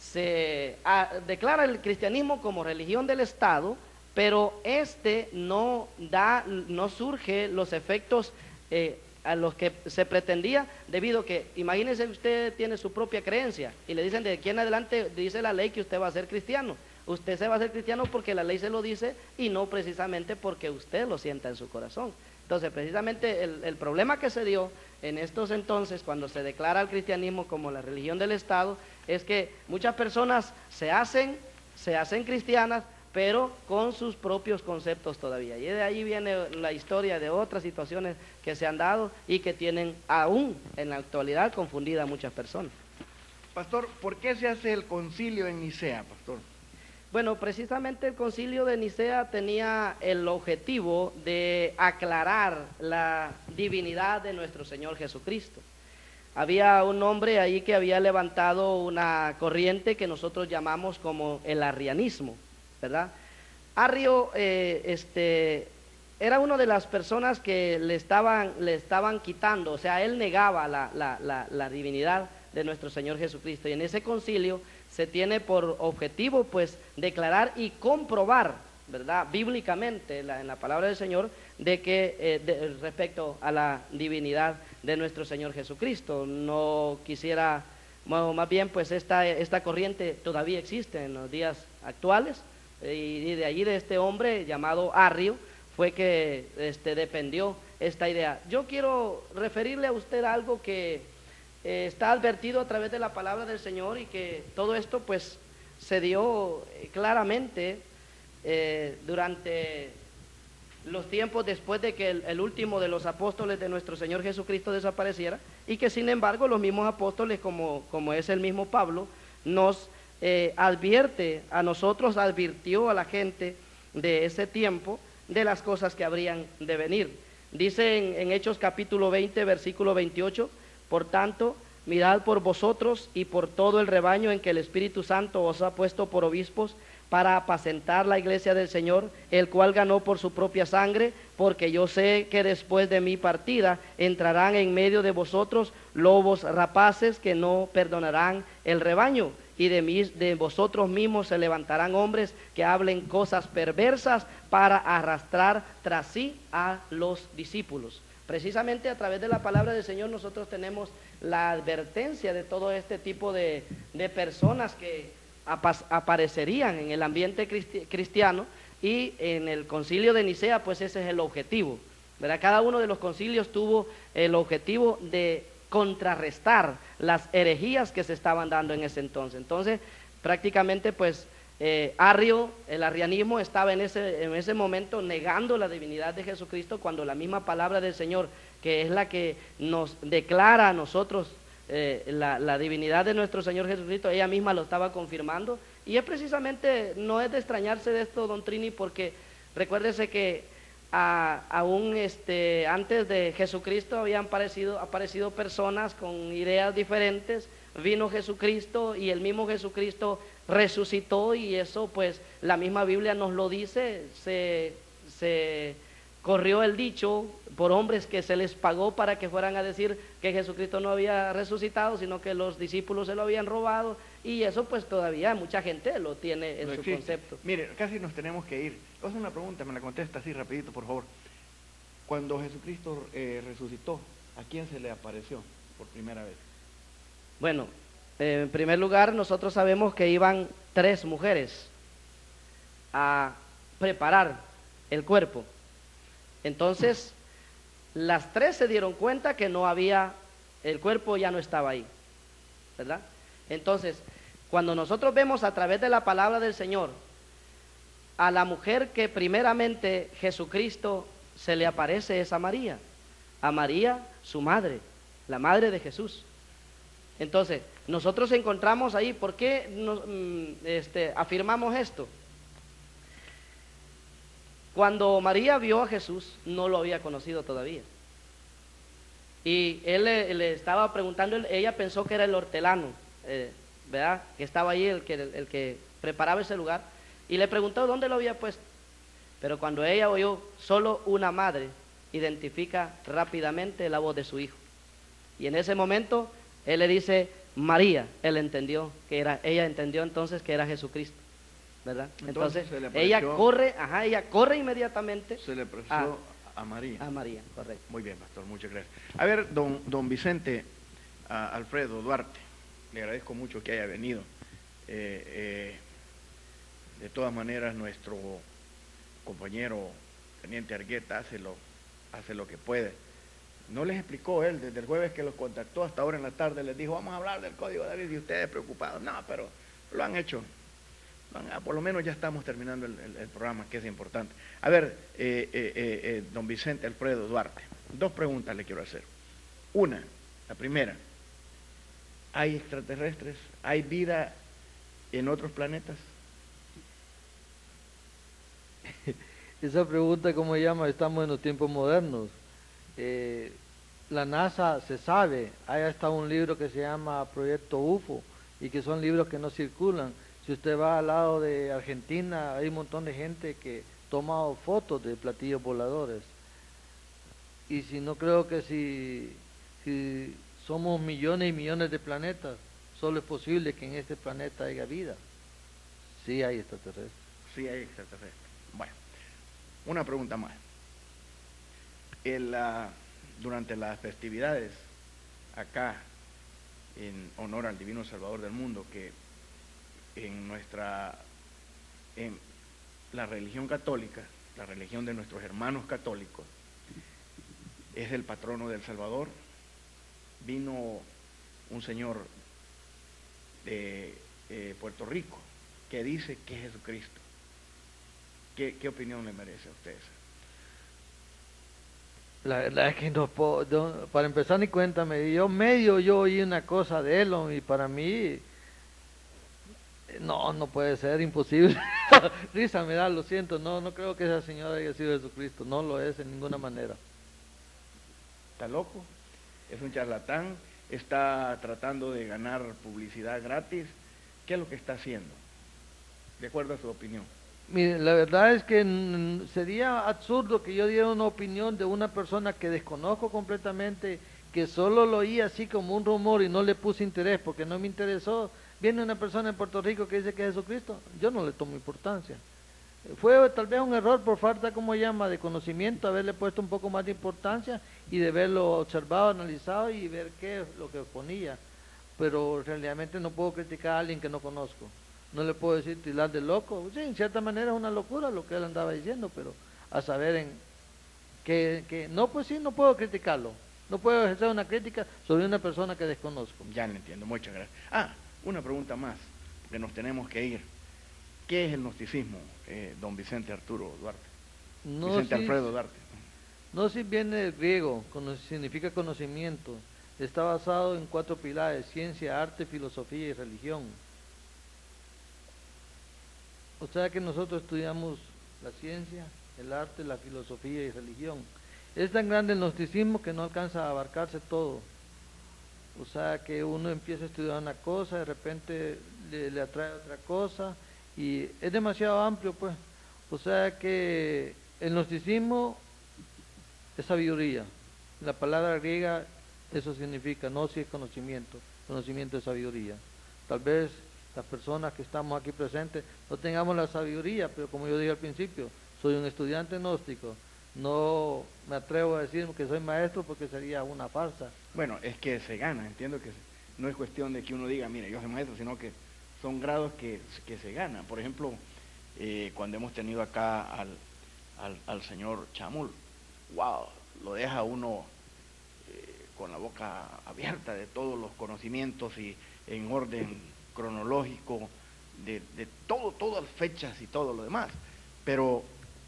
se a, declara el cristianismo como religión del Estado, pero este no da, no surge los efectos eh, a los que se pretendía, debido a que, imagínense, usted tiene su propia creencia y le dicen de aquí en adelante, dice la ley que usted va a ser cristiano. Usted se va a hacer cristiano porque la ley se lo dice y no precisamente porque usted lo sienta en su corazón. Entonces, precisamente el, el problema que se dio en estos entonces, cuando se declara el cristianismo como la religión del Estado, es que muchas personas se hacen, se hacen cristianas, pero con sus propios conceptos todavía. Y de ahí viene la historia de otras situaciones que se han dado y que tienen aún en la actualidad confundida a muchas personas. Pastor, ¿por qué se hace el concilio en Nicea, pastor? Bueno, precisamente el concilio de Nicea tenía el objetivo de aclarar la divinidad de nuestro Señor Jesucristo. Había un hombre ahí que había levantado una corriente que nosotros llamamos como el arrianismo, ¿verdad? Arrio, eh, este, era una de las personas que le estaban, le estaban quitando, o sea, él negaba la, la, la, la divinidad de nuestro Señor Jesucristo. Y en ese concilio se tiene por objetivo, pues, declarar y comprobar, ¿verdad?, bíblicamente, la, en la palabra del Señor, de que eh, de, respecto a la divinidad de nuestro Señor Jesucristo. No quisiera, bueno, más bien, pues, esta, esta corriente todavía existe en los días actuales, eh, y de allí, de este hombre llamado Arrio, fue que este, dependió esta idea. Yo quiero referirle a usted algo que eh, está advertido a través de la palabra del Señor, y que todo esto, pues, se dio eh, claramente eh, durante los tiempos después de que el, el último de los apóstoles de nuestro Señor Jesucristo desapareciera, y que sin embargo los mismos apóstoles, como, como es el mismo Pablo, nos eh, advierte a nosotros, advirtió a la gente de ese tiempo de las cosas que habrían de venir. Dice en, en Hechos capítulo veinte, versículo veintiocho, por tanto, mirad por vosotros y por todo el rebaño en que el Espíritu Santo os ha puesto por obispos, para apacentar la iglesia del Señor, el cual ganó por su propia sangre, porque yo sé que después de mi partida entrarán en medio de vosotros lobos rapaces que no perdonarán el rebaño, y de, mí, de vosotros mismos se levantarán hombres que hablen cosas perversas para arrastrar tras sí a los discípulos. Precisamente a través de la palabra del Señor nosotros tenemos la advertencia de todo este tipo de, de personas que aparecerían en el ambiente cristi cristiano, y en el concilio de Nicea, pues ese es el objetivo, ¿verdad? Cada uno de los concilios tuvo el objetivo de contrarrestar las herejías que se estaban dando en ese entonces. Entonces, prácticamente, pues, eh, Arrio, el arrianismo, estaba en ese, en ese momento negando la divinidad de Jesucristo, cuando la misma palabra del Señor, que es la que nos declara a nosotros Eh, la, la divinidad de nuestro Señor Jesucristo, ella misma lo estaba confirmando. Y es precisamente, no es de extrañarse de esto, don Trini, porque recuérdese que a, aún este, antes de Jesucristo habían aparecido, aparecido personas con ideas diferentes. Vino Jesucristo y el mismo Jesucristo resucitó, y eso, pues, la misma Biblia nos lo dice. Se, se corrió el dicho por hombres que se les pagó para que fueran a decir que Jesucristo no había resucitado, sino que los discípulos se lo habían robado, y eso, pues, todavía mucha gente lo tiene en no su existe. concepto. Mire, casi nos tenemos que ir. Voy a hacer una pregunta, me la contesta así rapidito, por favor. Cuando Jesucristo eh, resucitó, ¿a quién se le apareció por primera vez? Bueno, eh, en primer lugar, nosotros sabemos que iban tres mujeres a preparar el cuerpo. Entonces, las tres se dieron cuenta que no había, el cuerpo ya no estaba ahí, ¿verdad? Entonces, cuando nosotros vemos a través de la palabra del Señor a la mujer que primeramente Jesucristo se le aparece, es a María, a María, su madre, la madre de Jesús. Entonces, nosotros encontramos ahí, ¿por qué nos, este, afirmamos esto? Cuando María vio a Jesús, no lo había conocido todavía. Y él le, le estaba preguntando, ella pensó que era el hortelano, eh, ¿verdad? Que estaba ahí, el que, el, el que preparaba ese lugar. Y le preguntó dónde lo había puesto. Pero cuando ella oyó, solo una madre identifica rápidamente la voz de su hijo. Y en ese momento, él le dice, María. Él entendió que era, ella entendió entonces que era Jesucristo, ¿verdad? Entonces, Entonces ella corre, ajá, ella corre inmediatamente. Se le apareció a, a María. A María, correcto. Muy bien, pastor, muchas gracias. A ver, don, don Vicente uh, Alfredo Duarte, le agradezco mucho que haya venido. Eh, eh, de todas maneras, nuestro compañero Teniente Argueta hace lo, hace lo que puede. No les explicó él, desde el jueves que los contactó hasta ahora en la tarde, les dijo, vamos a hablar del Código de David, y ustedes preocupados. No, pero lo han hecho. Por lo menos ya estamos terminando el, el, el programa, que es importante. A ver, eh, eh, eh, don Vicente Alfredo Duarte, dos preguntas le quiero hacer. Una, la primera, ¿hay extraterrestres? ¿Hay vida en otros planetas? Esa pregunta, ¿cómo se llama? Estamos en los tiempos modernos. Eh, la NASA se sabe, hay hasta un libro que se llama Proyecto U F O, y que son libros que no circulan. Si usted va al lado de Argentina, hay un montón de gente que tomado fotos de platillos voladores. Y si no creo que si, si somos millones y millones de planetas, solo es posible que en este planeta haya vida. Sí hay extraterrestres. Sí hay extraterrestres. Bueno, una pregunta más. El, uh, durante las festividades acá, en honor al Divino Salvador del Mundo, que en nuestra, en la religión católica, la religión de nuestros hermanos católicos, es el patrono del Salvador, vino un señor de eh, Puerto Rico que dice que es Jesucristo. ¿Qué, qué opinión le merece a ustedes? La verdad es que no puedo, no, para empezar ni cuéntame, yo medio yo oí una cosa de él y para mí, no, no puede ser, imposible. Risa me da, lo siento, no, no creo que esa señora haya sido Jesucristo, no lo es en ninguna manera. ¿Está loco? Es un charlatán, está tratando de ganar publicidad gratis. ¿Qué es lo que está haciendo? De acuerdo a su opinión. Mire, la verdad es que mm, sería absurdo que yo diera una opinión de una persona que desconozco completamente, que solo lo oí así como un rumor y no le puse interés porque no me interesó. Viene una persona en Puerto Rico que dice que es Jesucristo, yo no le tomo importancia. Fue tal vez un error por falta, como llama, de conocimiento, haberle puesto un poco más de importancia y de verlo observado, analizado y ver qué es lo que ponía. Pero realmente no puedo criticar a alguien que no conozco. No le puedo decir tirar de loco. Sí, en cierta manera es una locura lo que él andaba diciendo, pero a saber en que, que no, pues sí, no puedo criticarlo. No puedo ejercer una crítica sobre una persona que desconozco. Ya lo entiendo, muchas gracias. Ah, una pregunta más, porque nos tenemos que ir. ¿Qué es el gnosticismo, eh, don Vicente Arturo Duarte? No, Vicente sí, Alfredo Duarte. Gnosis viene del griego, cono- significa conocimiento. Está basado en cuatro pilares: ciencia, arte, filosofía y religión. O sea que nosotros estudiamos la ciencia, el arte, la filosofía y religión. Es tan grande el gnosticismo que no alcanza a abarcarse todo. O sea que uno empieza a estudiar una cosa, de repente le, le atrae otra cosa, y es demasiado amplio, pues. O sea que el gnosticismo es sabiduría. La palabra griega eso significa, gnosis es conocimiento, conocimiento es sabiduría. Tal vez las personas que estamos aquí presentes no tengamos la sabiduría, pero como yo dije al principio, soy un estudiante gnóstico, no me atrevo a decir que soy maestro porque sería una farsa. Bueno, es que se gana, entiendo que no es cuestión de que uno diga, mire, yo soy maestro, sino que son grados que, que se ganan. Por ejemplo, eh, cuando hemos tenido acá al, al, al señor Chamul, wow, lo deja uno eh, con la boca abierta de todos los conocimientos y en orden cronológico, de, de todo, todas las fechas y todo lo demás. Pero,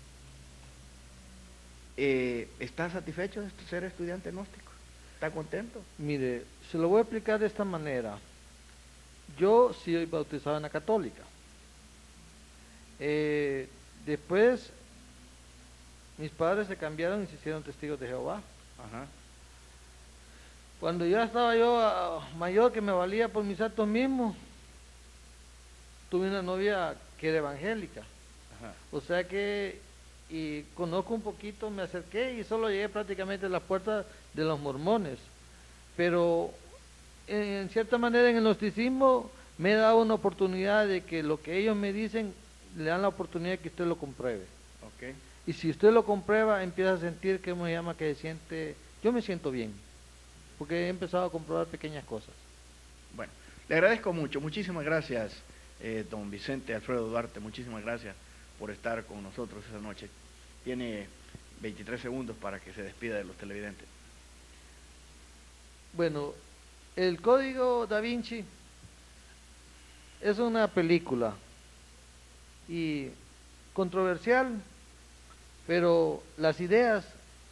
eh, ¿está satisfecho de ser estudiante gnóstico? ¿Está contento? Mire, se lo voy a explicar de esta manera. Yo sí soy bautizado en la católica. Eh, después, mis padres se cambiaron y se hicieron testigos de Jehová. Ajá. Cuando ya estaba yo uh, mayor, que me valía por mis actos mismos, tuve una novia que era evangélica. Ajá. O sea que, y conozco un poquito, me acerqué y solo llegué prácticamente a las puertas de los mormones. Pero en, en cierta manera en el gnosticismo me he dado una oportunidad de que lo que ellos me dicen, le dan la oportunidad de que usted lo compruebe. Okay. Y si usted lo comprueba, empieza a sentir que me llama que se siente, yo me siento bien, porque he empezado a comprobar pequeñas cosas. Bueno, le agradezco mucho, muchísimas gracias, eh, don Vicente Alfredo Duarte, muchísimas gracias por estar con nosotros esa noche. Tiene veintitrés segundos para que se despida de los televidentes. Bueno, el Código Da Vinci es una película y controversial, pero las ideas,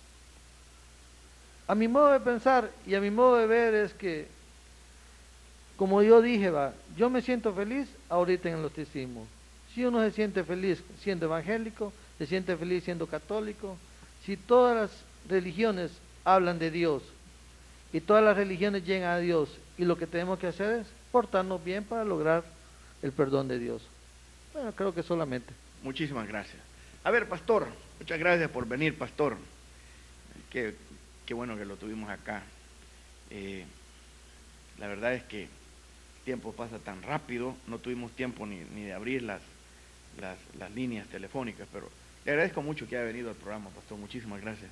a mi modo de pensar y a mi modo de ver, es que, como yo dije, va, yo me siento feliz ahorita en el gnosticismo. Si uno se siente feliz siendo evangélico, se siente feliz siendo católico, si todas las religiones hablan de Dios y todas las religiones llegan a Dios, y lo que tenemos que hacer es portarnos bien para lograr el perdón de Dios. Bueno, creo que solamente. Muchísimas gracias. A ver, pastor, muchas gracias por venir, pastor. Qué, qué bueno que lo tuvimos acá. Eh, la verdad es que el tiempo pasa tan rápido, no tuvimos tiempo ni, ni de abrir las, las, las líneas telefónicas, pero le agradezco mucho que haya venido al programa, pastor. Muchísimas gracias.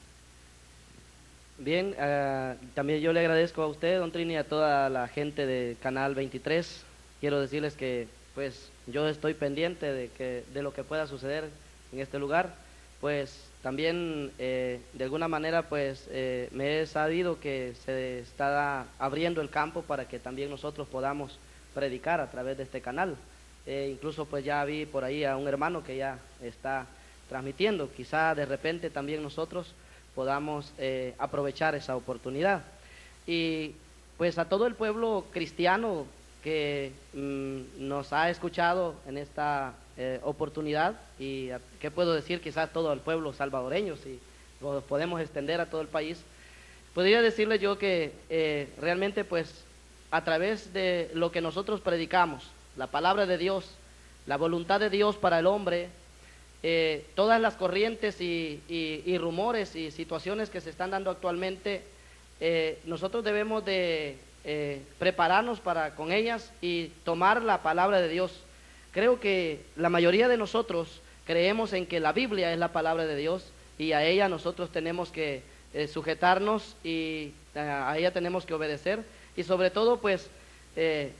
Bien, uh, también yo le agradezco a usted, don Trini, y a toda la gente de Canal veintitrés. Quiero decirles que pues yo estoy pendiente de, que, de lo que pueda suceder en este lugar. Pues también eh, de alguna manera pues eh, me he sabido que se está abriendo el campo para que también nosotros podamos predicar a través de este canal. Eh, incluso pues ya vi por ahí a un hermano que ya está transmitiendo. Quizá de repente también nosotros podamos eh, aprovechar esa oportunidad. Y pues a todo el pueblo cristiano que mmm, nos ha escuchado en esta eh, oportunidad, y a, ¿qué puedo decir? Quizás todo el pueblo salvadoreño, si lo podemos extender a todo el país, podría decirle yo que eh, realmente pues a través de lo que nosotros predicamos, la palabra de Dios, la voluntad de Dios para el hombre, Eh, todas las corrientes y, y, y rumores y situaciones que se están dando actualmente, eh, nosotros debemos de eh, prepararnos para con ellas y tomar la palabra de Dios. Creo que la mayoría de nosotros creemos en que la Biblia es la palabra de Dios y a ella nosotros tenemos que eh, sujetarnos y a ella tenemos que obedecer, y sobre todo pues eh,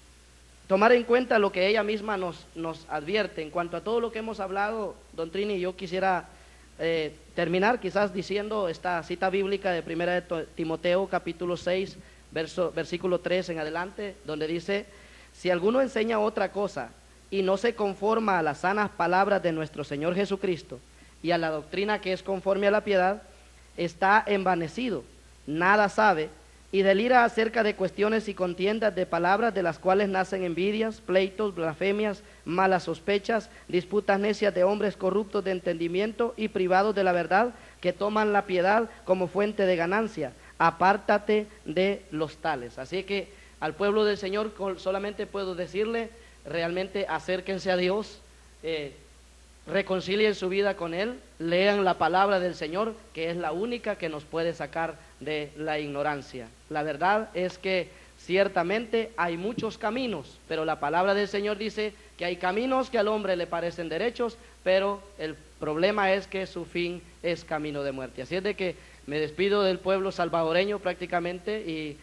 tomar en cuenta lo que ella misma nos, nos advierte. En cuanto a todo lo que hemos hablado, don Trini, yo quisiera eh, terminar quizás diciendo esta cita bíblica de primera de Timoteo, capítulo seis, verso, versículo tres en adelante, donde dice: si alguno enseña otra cosa y no se conforma a las sanas palabras de nuestro Señor Jesucristo y a la doctrina que es conforme a la piedad, está envanecido, nada sabe, y delira acerca de cuestiones y contiendas de palabras, de las cuales nacen envidias, pleitos, blasfemias, malas sospechas, disputas necias de hombres corruptos de entendimiento y privados de la verdad, que toman la piedad como fuente de ganancia. Apártate de los tales. Así que al pueblo del Señor solamente puedo decirle, realmente acérquense a Dios, eh, reconcilien su vida con Él, lean la palabra del Señor, que es la única que nos puede sacar de la ignorancia. La verdad es que ciertamente hay muchos caminos, pero la palabra del Señor dice que hay caminos que al hombre le parecen derechos, pero el problema es que su fin es camino de muerte. Así es de que me despido del pueblo salvadoreño prácticamente y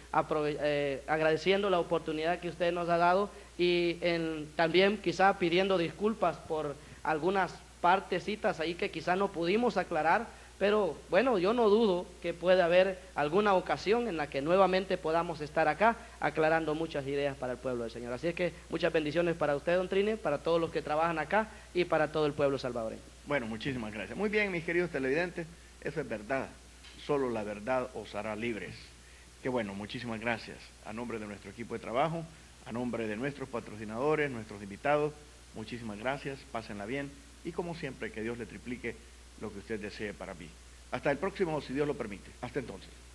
eh, agradeciendo la oportunidad que usted nos ha dado, y en, también quizá pidiendo disculpas por algunas partecitas ahí que quizá no pudimos aclarar, pero bueno, yo no dudo que pueda haber alguna ocasión en la que nuevamente podamos estar acá aclarando muchas ideas para el pueblo del Señor. Así es que muchas bendiciones para usted, don Trini, para todos los que trabajan acá y para todo el pueblo salvadoreño. Bueno, muchísimas gracias. Muy bien, mis queridos televidentes, eso es verdad. Solo la verdad os hará libres. Qué bueno, muchísimas gracias. A nombre de nuestro equipo de trabajo, a nombre de nuestros patrocinadores, nuestros invitados, muchísimas gracias, pásenla bien, y como siempre, que Dios le triplique lo que usted desee para mí. Hasta el próximo, si Dios lo permite. Hasta entonces.